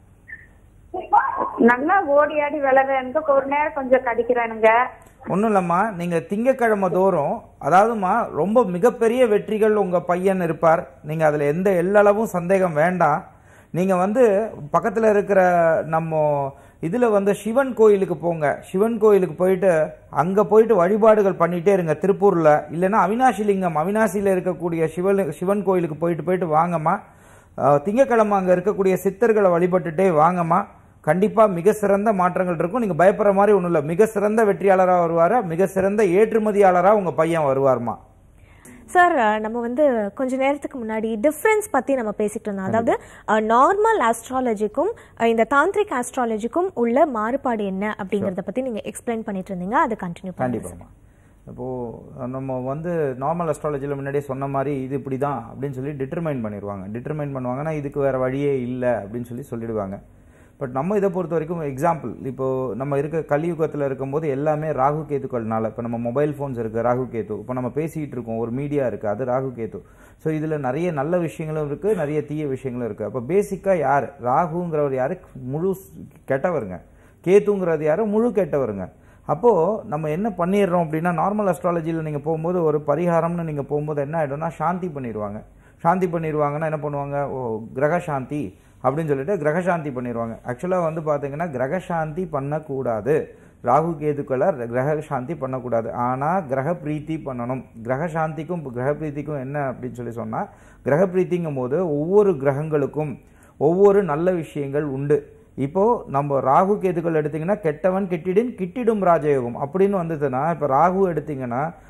நல்லா ஓடி ஆடி விளையாடுறானுங்க, ஒரு நேரம் கொஞ்சம் கடிக்கிறானுங்க. ஒன்றும் இல்லைம்மா, நீங்கள் திங்கக்கிழமை தோறும், அதாவதுமா ரொம்ப மிகப்பெரிய வெற்றிகள் உங்கள் பையன் இருப்பார். நீங்கள் அதில் எந்த எல்லளவும் சந்தேகம் வேண்டாம். நீங்கள் வந்து பக்கத்தில் இருக்கிற நம்ம இதில் வந்து சிவன் கோயிலுக்கு போங்க. சிவன் கோயிலுக்கு போயிட்டு அங்கே போயிட்டு வழிபாடுகள் பண்ணிகிட்டே இருங்க. திருப்பூரில் இல்லைன்னா அவினாசி லிங்கம், அவினாசியில் இருக்கக்கூடிய சிவன் சிவன் கோயிலுக்கு போயிட்டு போயிட்டு வாங்கம்மா. திங்கக்கிழமை அங்கே இருக்கக்கூடிய சித்தர்களை வழிபட்டுட்டே வாங்கம்மா. கண்டிப்பா மிக சிறந்த மாற்றங்கள் இருக்கும். நீங்க பயப்படுற மாதிரி ஒண்ணும் இல்ல. மிக சிறந்த வெற்றியாளரா வருவாரு, மிக சிறந்த ஏற்றுமதியாளரா உங்க பையன் வருவாருமா. சார், நம்ம வந்து கொஞ்ச நேரத்துக்கு முன்னாடி டிஃபரன்ஸ் பத்தி நம்ம பேசிட்டு இருந்தோம். அதாவது நார்மல் ஆஸ்ட்ராலஜிக்கும் இந்த தாந்திரிக் ஆஸ்ட்ராலஜிக்கும் உள்ள மாறுபாடு என்ன அப்படிங்கறத பத்தி நீங்க எக்ஸ்பிளைன் பண்ணிட்டு இருந்தீங்க. அது கண்டினியூ பண்ணுங்க. கண்டிப்பா. இப்போ நம்ம வந்து நார்மல் அஸ்ட்ராலஜியில் முன்னாடியே சொன்ன மாதிரி இது இப்படி தான் அப்படின்னு சொல்லி டிட்டர்மைன் பண்ணிடுவாங்க. டிட்டர்மைன் பண்ணுவாங்கன்னா இதுக்கு வேற வழியே இல்லை அப்படின்னு சொல்லி சொல்லிடுவாங்க. பட் நம்ம இதை பொறுத்த வரைக்கும் எக்ஸாம்பிள், இப்போது நம்ம இருக்க கலியுகத்தில் இருக்கும்போது எல்லாமே ராகு கேத்துக்கள்னால, இப்போ நம்ம மொபைல் ஃபோன்ஸ் இருக்குது ராகு கேத்து, இப்போ நம்ம பேசிகிட்டு இருக்கோம், ஒரு மீடியா இருக்குது அது ராகு கேத்து. ஸோ இதில் நிறைய நல்ல விஷயங்களும் இருக்குது, நிறைய தீய விஷயங்களும் இருக்குது. அப்போ பேசிக்காக யார் ராகுங்கிறவர் யார்? முழு கெட்டவருங்க. கேத்துங்கிறது யார்? முழு கெட்டவருங்க. அப்போது நம்ம என்ன பண்ணிடுறோம் அப்படின்னா, நார்மல் அஸ்ட்ராலஜியில் நீங்கள் போகும்போது ஒரு பரிகாரம்னு நீங்கள் போகும்போது என்ன ஆகிடும்னா சாந்தி பண்ணிடுவாங்க. சாந்தி பண்ணிடுவாங்கன்னா என்ன பண்ணுவாங்க? ஓ கிரக சாந்தி அப்படின்னு சொல்லிட்டு கிரகசாந்தி பண்ணிடுவாங்க. ஆக்சுவலாக வந்து பார்த்தீங்கன்னா கிரகசாந்தி பண்ணக்கூடாது. ராகு கேதுக்களை கிரக சாந்தி பண்ணக்கூடாது. ஆனால் கிரக பிரீத்தி பண்ணணும். கிரக சாந்திக்கும் கிரக பிரீத்திக்கும் என்ன அப்படின்னு சொல்லி சொன்னால், கிரக பிரீத்திங்கும் போது ஒவ்வொரு கிரகங்களுக்கும் ஒவ்வொரு நல்ல விஷயங்கள் உண்டு. இப்போது நம்ம ராகு கேதுக்கள் எடுத்திங்கன்னா கெட்டவன் கெட்டிடின் கிட்டிடும் ராஜயோகம் அப்படின்னு வந்ததுன்னா, இப்போ ராகு எடுத்திங்கன்னா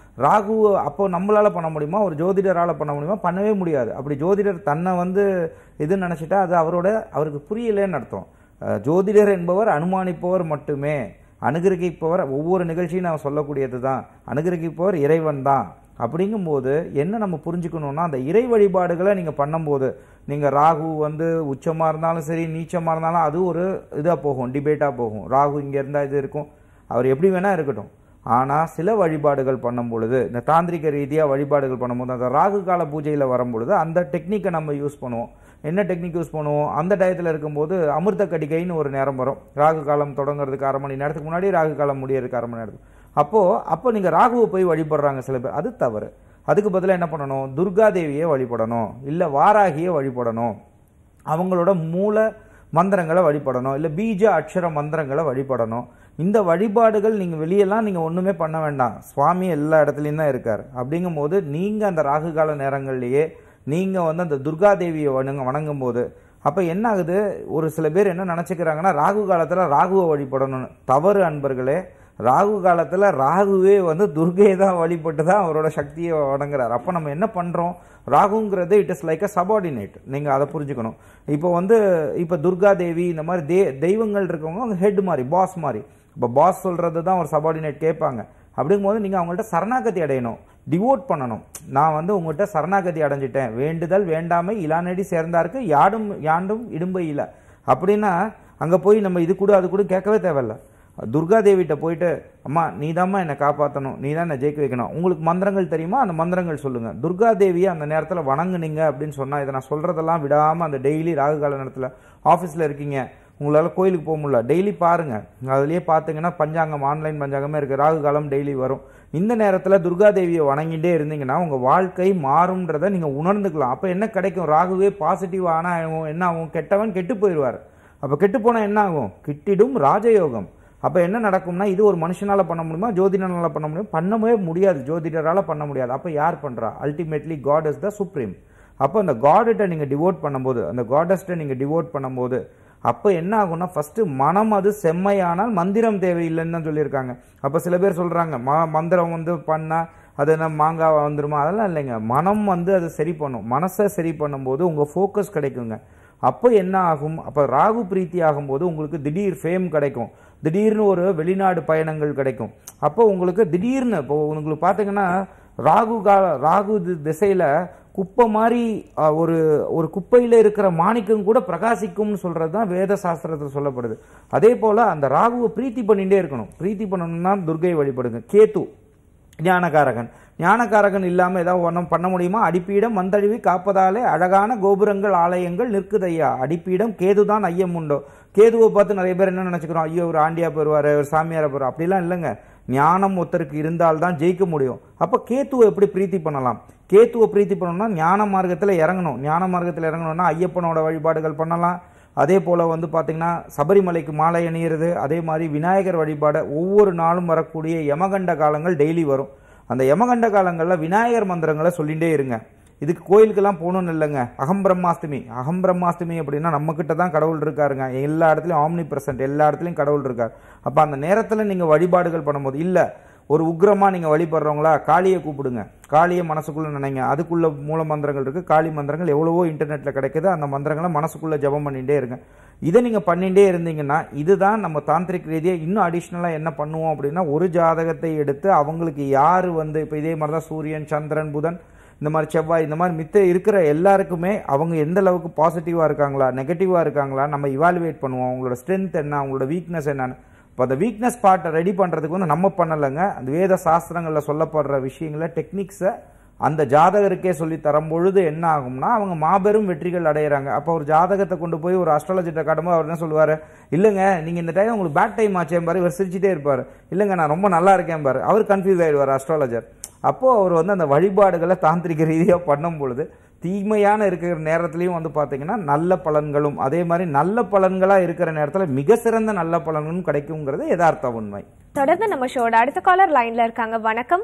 ராகு அப்போ நம்மளால பண்ண முடியுமா, ஒரு ஜோதிடரால் பண்ண முடியுமா? பண்ணவே முடியாது. அப்படி ஜோதிடர் தன்னை வந்து இதுன்னு நினச்சிட்டா அது அவரோட அவருக்கு புரியலேன்னு அர்த்தம். ஜோதிடர் என்பவர் அனுமானிப்பவர் மட்டுமே, அனுகிரகிப்பவர் ஒவ்வொரு நிகழ்ச்சியும் நான் சொல்லக்கூடியது தான், அனுகிரகிப்பவர் இறைவன் தான். அப்படிங்கும்போது என்ன நம்ம புரிஞ்சுக்கணும்னா, அந்த இறை வழிபாடுகளை நீங்கள் பண்ணும்போது, நீங்கள் ராகு வந்து உச்சமாக இருந்தாலும் சரி நீச்சமாக இருந்தாலும் அது ஒரு இதாக போகும், டிபேட்டாக போகும். ராகு இங்கே இருந்தால் இது இருக்கும், அவர் எப்படி வேணால் இருக்கட்டும். ஆனால் சில வழிபாடுகள் பண்ணும் பொழுது, இந்த தாந்திரிக ரீதியாக வழிபாடுகள் பண்ணும்போது, அந்த ராகு கால பூஜையில் வரும்பொழுது அந்த டெக்னிக்கை நம்ம யூஸ் பண்ணுவோம். என்ன டெக்னிக் யூஸ் பண்ணுவோம், அந்த டயத்தில் இருக்கும்போது அமிர்த கடிகைன்னு ஒரு நேரம் வரும். ராகு காலம் தொடங்குறதுக்கு அரை மணி நேரத்துக்கு முன்னாடி, ராகு காலம் முடியறதுக்கு அரை மணி நேரத்துக்கு. அப்போது அப்போ நீங்கள் ராகுவை போய் வழிபடுறாங்க சில பேர், அது தவறு. அதுக்கு பதிலாக என்ன பண்ணணும், துர்கா தேவியை வழிபடணும், இல்லை வாராகியை வழிபடணும், அவங்களோட மூல மந்திரங்களை வழிபடணும், இல்லை பீஜ அக்ஷர மந்திரங்களை வழிபடணும். இந்த வழிபாடுகள் நீங்கள் வெளியெல்லாம் நீங்கள் ஒன்றுமே பண்ண வேண்டாம், சுவாமி எல்லா இடத்துலையும் தான் இருக்கார். அப்படிங்கும் போது நீங்கள் அந்த ராகு கால நேரங்கள்லேயே நீங்கள் வந்து அந்த துர்கா தேவியை வணங்க வணங்கும் போது அப்போ என்ன ஆகுது, ஒரு சில பேர் என்ன நினச்சிக்கிறாங்கன்னா ராகு காலத்தில் ராகுவை வழிபடணும்னு. தவறு அன்பர்களே. ராகு காலத்தில் ராகுவே வந்து துர்கையை தான் வழிபட்டு தான் அவரோட சக்தியை வணங்குறார். அப்போ நம்ம என்ன பண்ணுறோம், ராகுங்கிறது it is like a subordinate, நீங்கள் அதை புரிஞ்சுக்கணும். இப்போ வந்து இப்போ துர்கா தேவி இந்த மாதிரி தே தெய்வங்கள் இருக்கவங்க அவங்க ஹெட் மாதிரி, பாஸ் மாதிரி. இப்போ பாஸ் சொல்கிறது தான் ஒரு சபார்டினேட் கேட்பாங்க. அப்படிங்கும்போது நீங்கள் அவங்கள்ட்ட சரணாகதி அடையணும், டிவோட் பண்ணணும். நான் வந்து உங்கள்கிட்ட சரணாகதி அடைஞ்சிட்டேன், வேண்டுதல் வேண்டாமை இலானடி சேர்ந்தாருக்கு யாடும் யாண்டும் இடும்பை இல்லை அப்படின்னா அங்கே போய் நம்ம இது கூட அது கூட கேட்கவே தேவையில்லை. துர்கா தேவிட்ட போயிட்டு, அம்மா நீ தான்மா என்னை காப்பாற்றணும், நீ தான் என்னை ஜெயிக்க வைக்கணும், உங்களுக்கு மந்திரங்கள் தெரியுமா, அந்த மந்திரங்கள் சொல்லுங்கள். துர்கா தேவியை அந்த நேரத்தில் வணங்குனீங்க அப்படின்னு சொன்னால், இதை நான் சொல்கிறதெல்லாம் விடாமல் அந்த டெய்லி ராகு கால நேரத்தில் ஆஃபீஸில் இருக்கீங்க, உங்களால் கோயிலுக்கு போக முடியல, டெய்லி பாருங்கள், அதுலேயே பார்த்தீங்கன்னா பஞ்சாங்கம், ஆன்லைன் பஞ்சாங்கமே இருக்குது, ராகு காலம் டெய்லி வரும். இந்த நேரத்தில் துர்கா தேவியை வணங்கிட்டே இருந்தீங்கன்னா உங்கள் வாழ்க்கை மாறும்ன்றதை நீங்கள் உணர்ந்துக்கலாம். அப்போ என்ன கிடைக்கும், ராகுவே பாசிட்டிவ் ஆனால் என்ன ஆகும், கெட்டவன் கெட்டு போயிடுவார். அப்போ கெட்டு போனால் என்ன ஆகும், கிட்டிடும் ராஜயோகம். அப்போ என்ன நடக்கும்னா, இது ஒரு மனுஷனால் பண்ண முடியுமா, ஜோதிடனால் பண்ண முடியும், பண்ணவே முடியாது, ஜோதிடரால் பண்ண முடியாது. அப்போ யார் பண்ணுறா, ultimately God is the supreme. அப்போ அந்த காடிட்ட நீங்கள் டிவோட் பண்ணும்போது, அந்த காடஸ்ட்டை நீங்கள் டிவோட் பண்ணும்போது அப்போ என்ன ஆகும்னா, ஃபஸ்ட்டு மனம் அது செம்மையானால் மந்திரம் தேவையில்லைன்னு தான் சொல்லியிருக்காங்க. அப்போ சில பேர் சொல்கிறாங்க மா மந்திரம் வந்து பண்ணால் அது என்ன மாங்காய் வந்துருமா, அதெல்லாம் இல்லைங்க. மனம் வந்து அது சரி பண்ணும், மனசை சரி பண்ணும்போது உங்கள் ஃபோக்கஸ் கிடைக்குங்க. அப்போ என்ன ஆகும், அப்போ ராகு பிரீத்தி ஆகும்போது உங்களுக்கு திடீர் ஃபேம் கிடைக்கும், திடீர்னு ஒரு வெளிநாடு பயணங்கள் கிடைக்கும். அப்போ உங்களுக்கு திடீர்னு இப்போ உங்களுக்கு பார்த்தீங்கன்னா ராகு கால ராகு திசையில் குப்பை மாதிரி ஒரு ஒரு குப்பையில் இருக்கிற மாணிக்கம் கூட பிரகாசிக்கும்னு சொல்கிறது தான் வேத சாஸ்திரத்தில் சொல்லப்படுது. அதே போல் அந்த ராகுவை பிரீத்தி பண்ணிகிட்டே இருக்கணும். பிரீத்தி பண்ணணும்னா துர்கை வழிபடுங்க. கேத்து ஞானகாரகன், ஞானகாரகன் இல்லாமல் ஏதாவது ஒன்றும் பண்ண முடியுமா? அடிப்பீடம் வந்தழிவி காப்பதாலே அழகான கோபுரங்கள் ஆலயங்கள் நிற்குதையா, அடிப்பீடம் கேதுதான் ஐயம் உண்டோ. கேதுவை பார்த்து நிறைய பேர் என்ன நினச்சிக்கிறோம், ஐயோ ஒரு ஆண்டியா போயிடுவார், ஒரு சாமியாரை போயிடுவார், அப்படிலாம் இல்லைங்க. ஞானம் ஒருத்தருக்கு இருந்தால்தான் ஜெயிக்க முடியும். அப்போ கேத்துவை எப்படி பிரீத்தி பண்ணலாம், கேத்துவை பிரீத்தி பண்ணணும்னா ஞான மார்க்கத்தில் இறங்கணும். ஞான மார்க்கத்தில் இறங்கணும்னா ஐயப்பனோட வழிபாடுகள் பண்ணலாம். அதே போல் வந்து பார்த்திங்கன்னா சபரிமலைக்கு மாலை அணியிறது, அதே மாதிரி விநாயகர் வழிபாடு ஒவ்வொரு நாளும் வரக்கூடிய யமகண்ட காலங்கள் டெய்லி வரும். அந்த யமகண்ட காலங்களில் விநாயகர் மந்திரங்களை சொல்லிகிட்டே இருங்க. இதுக்கு கோயிலுக்கெல்லாம் போகணும்னு இல்லைங்க. அகம் பிரம்மாஸ்தமி, அகம் பிரம்மாஸ்தமி அப்படின்னா நம்மக்கிட்ட தான் கடவுள் இருக்காருங்க. எல்லா இடத்துலையும் ஆம்னி பிரசன்ட், எல்லா இடத்துலையும் கடவுள் இருக்கார். அப்போ அந்த நேரத்தில் நீங்கள் வழிபாடுகள் பண்ணும்போது, இல்லை ஒரு உக்ரமாக நீங்கள் வழிபடுறவங்களா, காளியை கூப்பிடுங்க, காளியை மனசுக்குள்ளே நினைங்க. அதுக்குள்ள மூல மந்திரங்கள் இருக்குது, காளி மந்திரங்கள் எவ்வளவோ இன்டர்நெட்டில் கிடைக்குது. அந்த மந்திரங்களை மனசுக்குள்ளே ஜபம் பண்ணிகிட்டே இருங்க. இதை நீங்கள் பண்ணிகிட்டே இருந்தீங்கன்னா, இதுதான் நம்ம தாந்திரிக் ரீதியாக இன்னும் அடிஷ்னலாக என்ன பண்ணுவோம் அப்படின்னா, ஒரு ஜாதகத்தை எடுத்து அவங்களுக்கு யார் வந்து இப்போ இதே மாதிரி தான் சூரியன் சந்திரன் புதன் இந்த மாதிரி செவ்வாய் இந்த மாதிரி மித்த இருக்கிற எல்லாருக்குமே அவங்க எந்த அளவுக்கு பாசிட்டிவாக இருக்காங்களா நெகட்டிவாக இருக்காங்களா நம்ம இவாலுவேட் பண்ணுவோம். அவங்களோட ஸ்ட்ரென்த் என்ன, அவங்களோட வீக்னஸ் என்னன்னு. இப்போ அந்த வீக்னஸ் பார்ட்டை ரெடி பண்ணுறதுக்கு வந்து நம்ம பண்ணலைங்க. அந்த வேத சாஸ்திரங்களில் சொல்லப்படுற விஷயங்களை டெக்னிக்ஸை அந்த ஜாதகருக்கே சொல்லி தரும் பொழுது என்ன ஆகும்னா, அவங்க மாபெரும் வெற்றிகள் அடையிறாங்க. அப்போ ஒரு ஜாதகத்தை கொண்டு போய் ஒரு அஸ்ட்ராலஜிட்ட காட்டும்போது அவர் என்ன சொல்லுவார், இல்லைங்க நீங்கள் இந்த டைம் உங்களுக்கு பேட் டைம் ஆச்சேன் பாரு, இவர் சிரிச்சிட்டே இருப்பார். இல்லைங்க நான் ரொம்ப நல்லா இருக்கேன் பாரு, அவர் கன்ஃபியூஸ் ஆகிடுவார் அஸ்ட்ராலஜர். அப்போது அவர் வந்து அந்த வழிபாடுகளை தாந்திரிக ரீதியாக பண்ணும் பொழுது தீமையான இருக்கிற நேரத்துலையும் வந்து பார்த்தீங்கன்னா நல்ல பலன்களும், அதே மாதிரி நல்ல பலன்களாக இருக்கிற நேரத்தில் மிக சிறந்த நல்ல பலன்களும் கிடைக்குங்கிறது யதார்த்த உண்மை. தொடர்ந்து நம்ம ஷோட அடுத்த காலர் லைன்ல இருக்காங்க. வணக்கம்.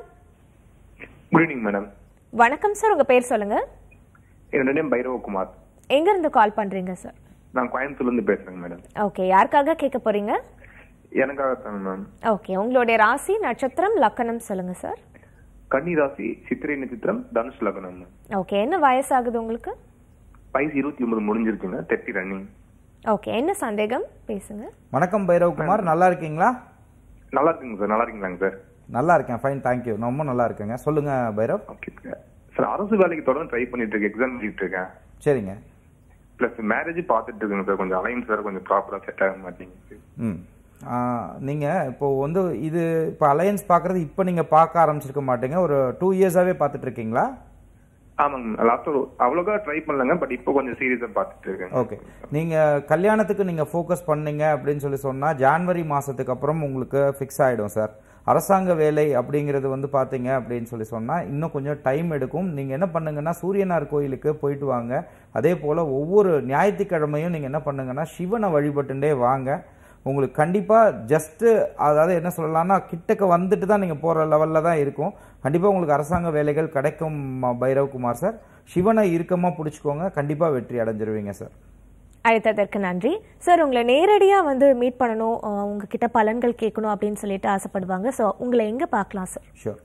Good evening madam. வணக்கம் சார், உங்க பேர் சொல்லுங்க. என்னோட நேம் பைரவகுமார். எங்க இருந்து கால் பண்றீங்க சார்? நான் கோயம்புத்தூர்ல இருந்து பேசுறேங்க மேடம். ஓகே, யாருக்காக கேட்க போறீங்க? எனக்காக தான் மேம். ஓகே, உங்களுடைய ராசி நட்சத்திரம் லக்னம் சொல்லுங்க சார். கன்னி ராசி, சித்திரை நட்சத்திரம், தனுஷ் லக்னம். ஓகே, என்ன வயசாகுது உங்களுக்கு? வயசு இருபத்தி ஒன்பது முடிஞ்சிருச்சுங்க, தேர்ட்டி ரன்னிங். ஓகே, என்ன சந்தேகம் பேசுங்க. வணக்கம் பைரவகுமார், நல்லா இருக்கீங்களா? நல்லா இருக்குங்க சார். நல்லா இருக்கீங்களாங்க சார்? நல்லா இருக்கேன், ஃபைன், தேங்க்யூ. ரொம்ப நல்லா இருக்கேங்க. சொல்லுங்க பைரவ். ஓகே சார், அரசு வேலைக்கு தொடர்ந்து ட்ரை பண்ணிட்டு இருக்கேன், எக்ஸாம் எழுதிட்டு இருக்கேன். சரிங்க. பிளஸ் மேரேஜ் பார்த்துட்டு இருக்குங்க சார். கொஞ்சம் அலைன்ஸ் வேற கொஞ்சம் ப்ராப்பரா செட் ஆக மாட்டேங்குது. ம், நீங்கள் இப்போ வந்து இது இப்போ அலையன்ஸ் பார்க்குறது இப்போ நீங்கள் பார்க்க ஆரம்பிச்சிருக்க மாட்டீங்க, ஒரு டூ இயர்ஸாகவே பார்த்துட்டு இருக்கீங்களா? ஆமாங்க, லாஸ்ட் ஒரு அவ்வளோக்கா ட்ரை பண்ணலங்க, பட் இப்போ கொஞ்சம் சீரியஸாக பார்த்துட்டு இருக்கேன். ஓகே, நீங்கள் கல்யாணத்துக்கு நீங்கள் ஃபோக்கஸ் பண்ணீங்க அப்படின்னு சொல்லி சொன்னால் ஜான்வரி மாதத்துக்கு அப்புறம் உங்களுக்கு ஃபிக்ஸ் ஆகிடும் சார். அரசாங்க வேலை அப்படிங்கிறது வந்து பார்த்தீங்க அப்படின்னு சொல்லி சொன்னால் இன்னும் கொஞ்சம் டைம் எடுக்கும். நீங்கள் என்ன பண்ணுங்கன்னா சூரியனார் கோயிலுக்கு போயிட்டு வாங்க. அதே போல் ஒவ்வொரு ஞாயிற்றுக்கிழமையும் நீங்கள் என்ன பண்ணுங்கன்னா சிவனை வழிபட்டுண்டே வாங்க. உங்களுக்கு கண்டிப்பாக ஜஸ்ட்டு அதாவது என்ன சொல்லலாம்னா கிட்டக்க வந்துட்டு தான் நீங்கள் போகிற லெவலில் தான் இருக்கும். கண்டிப்பாக உங்களுக்கு அரசாங்க வேலைகள் கிடைக்கும் பைரவகுமார் சார். சிவனை இறுக்கமாக பிடிச்சிக்கோங்க, கண்டிப்பாக வெற்றி அடைஞ்சிருவீங்க சார். அழைத்ததற்கு நன்றி சார். உங்களை நேரடியாக வந்து மீட் பண்ணணும், உங்ககிட்ட பலன்கள் கேட்கணும் அப்படின்னு சொல்லிட்டு ஆசைப்படுவாங்க. ஸோ உங்களை எங்கே பார்க்கலாம் சார்? ஷூர்.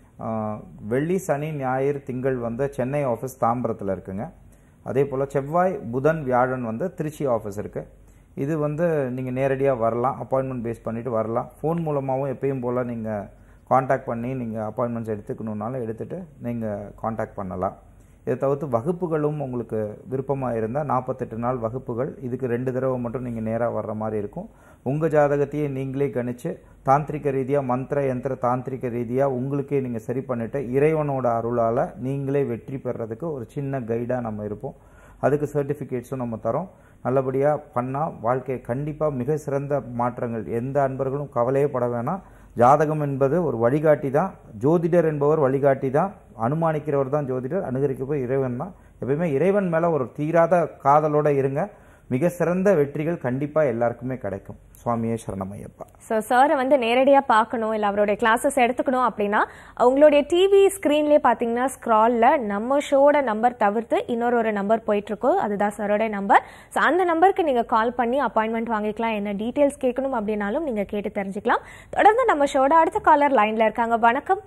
வெள்ளி, சனி, ஞாயிறு, திங்கள் வந்து சென்னை ஆஃபீஸ் தாம்பரத்தில் இருக்குங்க. அதே போல் செவ்வாய், புதன், வியாழன் வந்து திருச்சி ஆஃபீஸ் இருக்குது. இது வந்து நீங்கள் நேரடியாக வரலாம், அப்பாயின்மெண்ட் பேஸ் பண்ணிவிட்டு வரலாம். ஃபோன் மூலமாகவும் எப்பயும் போல் நீங்கள் காண்டாக்ட் பண்ணி நீங்கள் அப்பாயின்மெண்ட்ஸ் எடுத்துக்கணுன்னாலும் எடுத்துகிட்டு நீங்கள் காண்டாக்ட் பண்ணலாம். இதை தவிர்த்து வகுப்புகளும் உங்களுக்கு விருப்பமாக இருந்தால் நாற்பத்தெட்டு நாள் வகுப்புகள், இதுக்கு ரெண்டு தடவை மட்டும் நீங்கள் நேராக வர்ற மாதிரி இருக்கும். உங்கள் ஜாதகத்தையே நீங்களே கணிச்சு தாந்திரிக ரீதியாக மந்திர யந்திர தாந்திரிக ரீதியாக உங்களுக்கே நீங்கள் சரி பண்ணிவிட்டு இறைவனோட அருளால் நீங்களே வெற்றி பெறதுக்கு ஒரு சின்ன கைடாக நம்ம இருப்போம். அதுக்கு சர்டிஃபிகேட்ஸும் நம்ம தரோம். நல்லபடியாக பண்ணால் வாழ்க்கை கண்டிப்பாக மிக சிறந்த மாற்றங்கள். எந்த அன்பர்களும் கவலையே பட வேணாம். ஜாதகம் என்பது ஒரு வழிகாட்டி தான், ஜோதிடர் என்பவர் வழிகாட்டி தான், அனுமானிக்கிறவர் தான் ஜோதிடர், அனுகரிக்கப்போய் இறைவன் தான். எப்பயுமே இறைவன் மேலே ஒரு தீராத காதலோடு இருங்க. மிக சிறந்த வெற்றிகள் கண்டிப்பாக எல்லாருக்குமே கிடைக்கும். சுவாமியே சரணமையப்பா. ஸோ சாரை வந்து நேரடியாக பார்க்கணும், இல்லை அவருடைய கிளாஸஸ் எடுத்துக்கணும் அப்படின்னா அவங்களுடைய டிவி ஸ்க்ரீன்லேயே பார்த்தீங்கன்னா ஸ்க்ராலில் நம்ம ஷோட நம்பர் தவிர்த்து இன்னொரு ஒரு நம்பர் போயிட்டுருக்கோம், அதுதான் சாரோட நம்பர். ஸோ அந்த நம்பருக்கு நீங்கள் கால் பண்ணி அப்பாயின்மெண்ட் வாங்கிக்கலாம். என்ன டீட்டெயில்ஸ் கேட்கணும் அப்படின்னாலும் நீங்கள் கேட்டு தெரிஞ்சுக்கலாம். தொடர்ந்து நம்ம ஷோட அடுத்த காலர் லைனில் இருக்காங்க. வணக்கம்.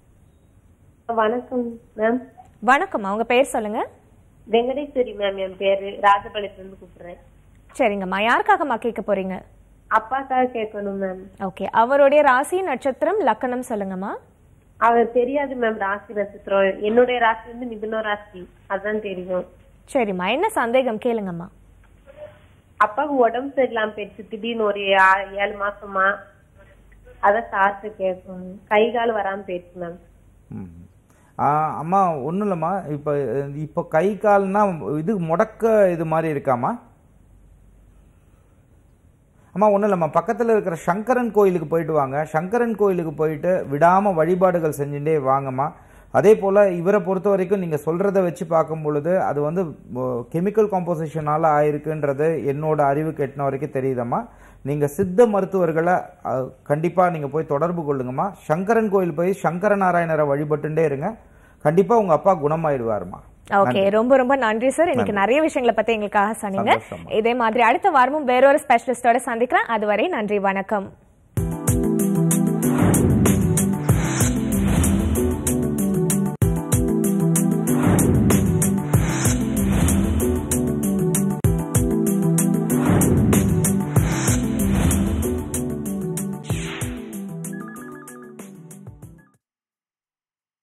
வணக்கம் மேம். வணக்கம், அவங்க பேர் சொல்லுங்க. வெங்கடேஸ்வரி மேம், என் பேரு. ராஜபாளையத்துல கூப்பிடுறேன். சரிங்கம்மா, யாருக்காகம்மா கேட்க போறீங்க? அப்பாக்காக கேட்கணும் மேம். ஓகே, அவருடைய ராசி நட்சத்திரம் லக்னம் சொல்லுங்கம்மா. அவர் தெரியாது மேம் ராசி நட்சத்திரம். என்னுடைய ராசி வந்து மிதுன ராசி, அதான் தெரியும். சரிம்மா, என்ன சந்தேகம் கேளுங்கம்மா. அப்பாவுக்கு உடம்பு சரியில்லாம போயிடுச்சு திடீர்னு ஒரு ஏழு மாசமா. அதான் சார்ட்டு கேட்கணும். கை கால் வராம போயிடுச்சு மேம். அம்மா ஒன்றும் இல்லைம்மா, இப்போ இப்போ கை கால்னா இது முடக்க இது மாதிரி இருக்காம்மா? அம்மா ஒன்றும் இல்லைம்மா, பக்கத்தில் இருக்கிற சங்கரன் கோயிலுக்கு போயிட்டு வாங்க. சங்கரன் கோயிலுக்கு போயிட்டு விடாமல் வழிபாடுகள் செஞ்சுட்டே வாங்கம்மா. அதே போல் இவரை பொறுத்த வரைக்கும் நீங்கள் சொல்கிறத வச்சு பார்க்கும் பொழுது அது வந்து கெமிக்கல் காம்போசிஷனால் ஆயிருக்குன்றது என்னோட அறிவுக்கு எட்டின வரைக்கும் தெரியுதம்மா. நீங்கள் சித்த மருத்துவர்களை கண்டிப்பாக நீங்கள் போய் தொடர்பு கொள்ளுங்கம்மா. சங்கரன் கோயில் போய் சங்கர நாராயணரை வழிபட்டுட்டே இருங்க. கண்டிப்பாக உங்கள் அப்பா குணமாயிடுவாருமா. ஓகே, ரொம்ப ரொம்ப நன்றி சார். இன்னைக்கு நிறைய விஷயங்களை பத்தி எங்களுக்காக சொன்னீங்க. இதே மாதிரி அடுத்த வாரமும் வேறொரு ஸ்பெஷலிஸ்டோட சந்திக்கிறேன். அதுவரை நன்றி, வணக்கம்.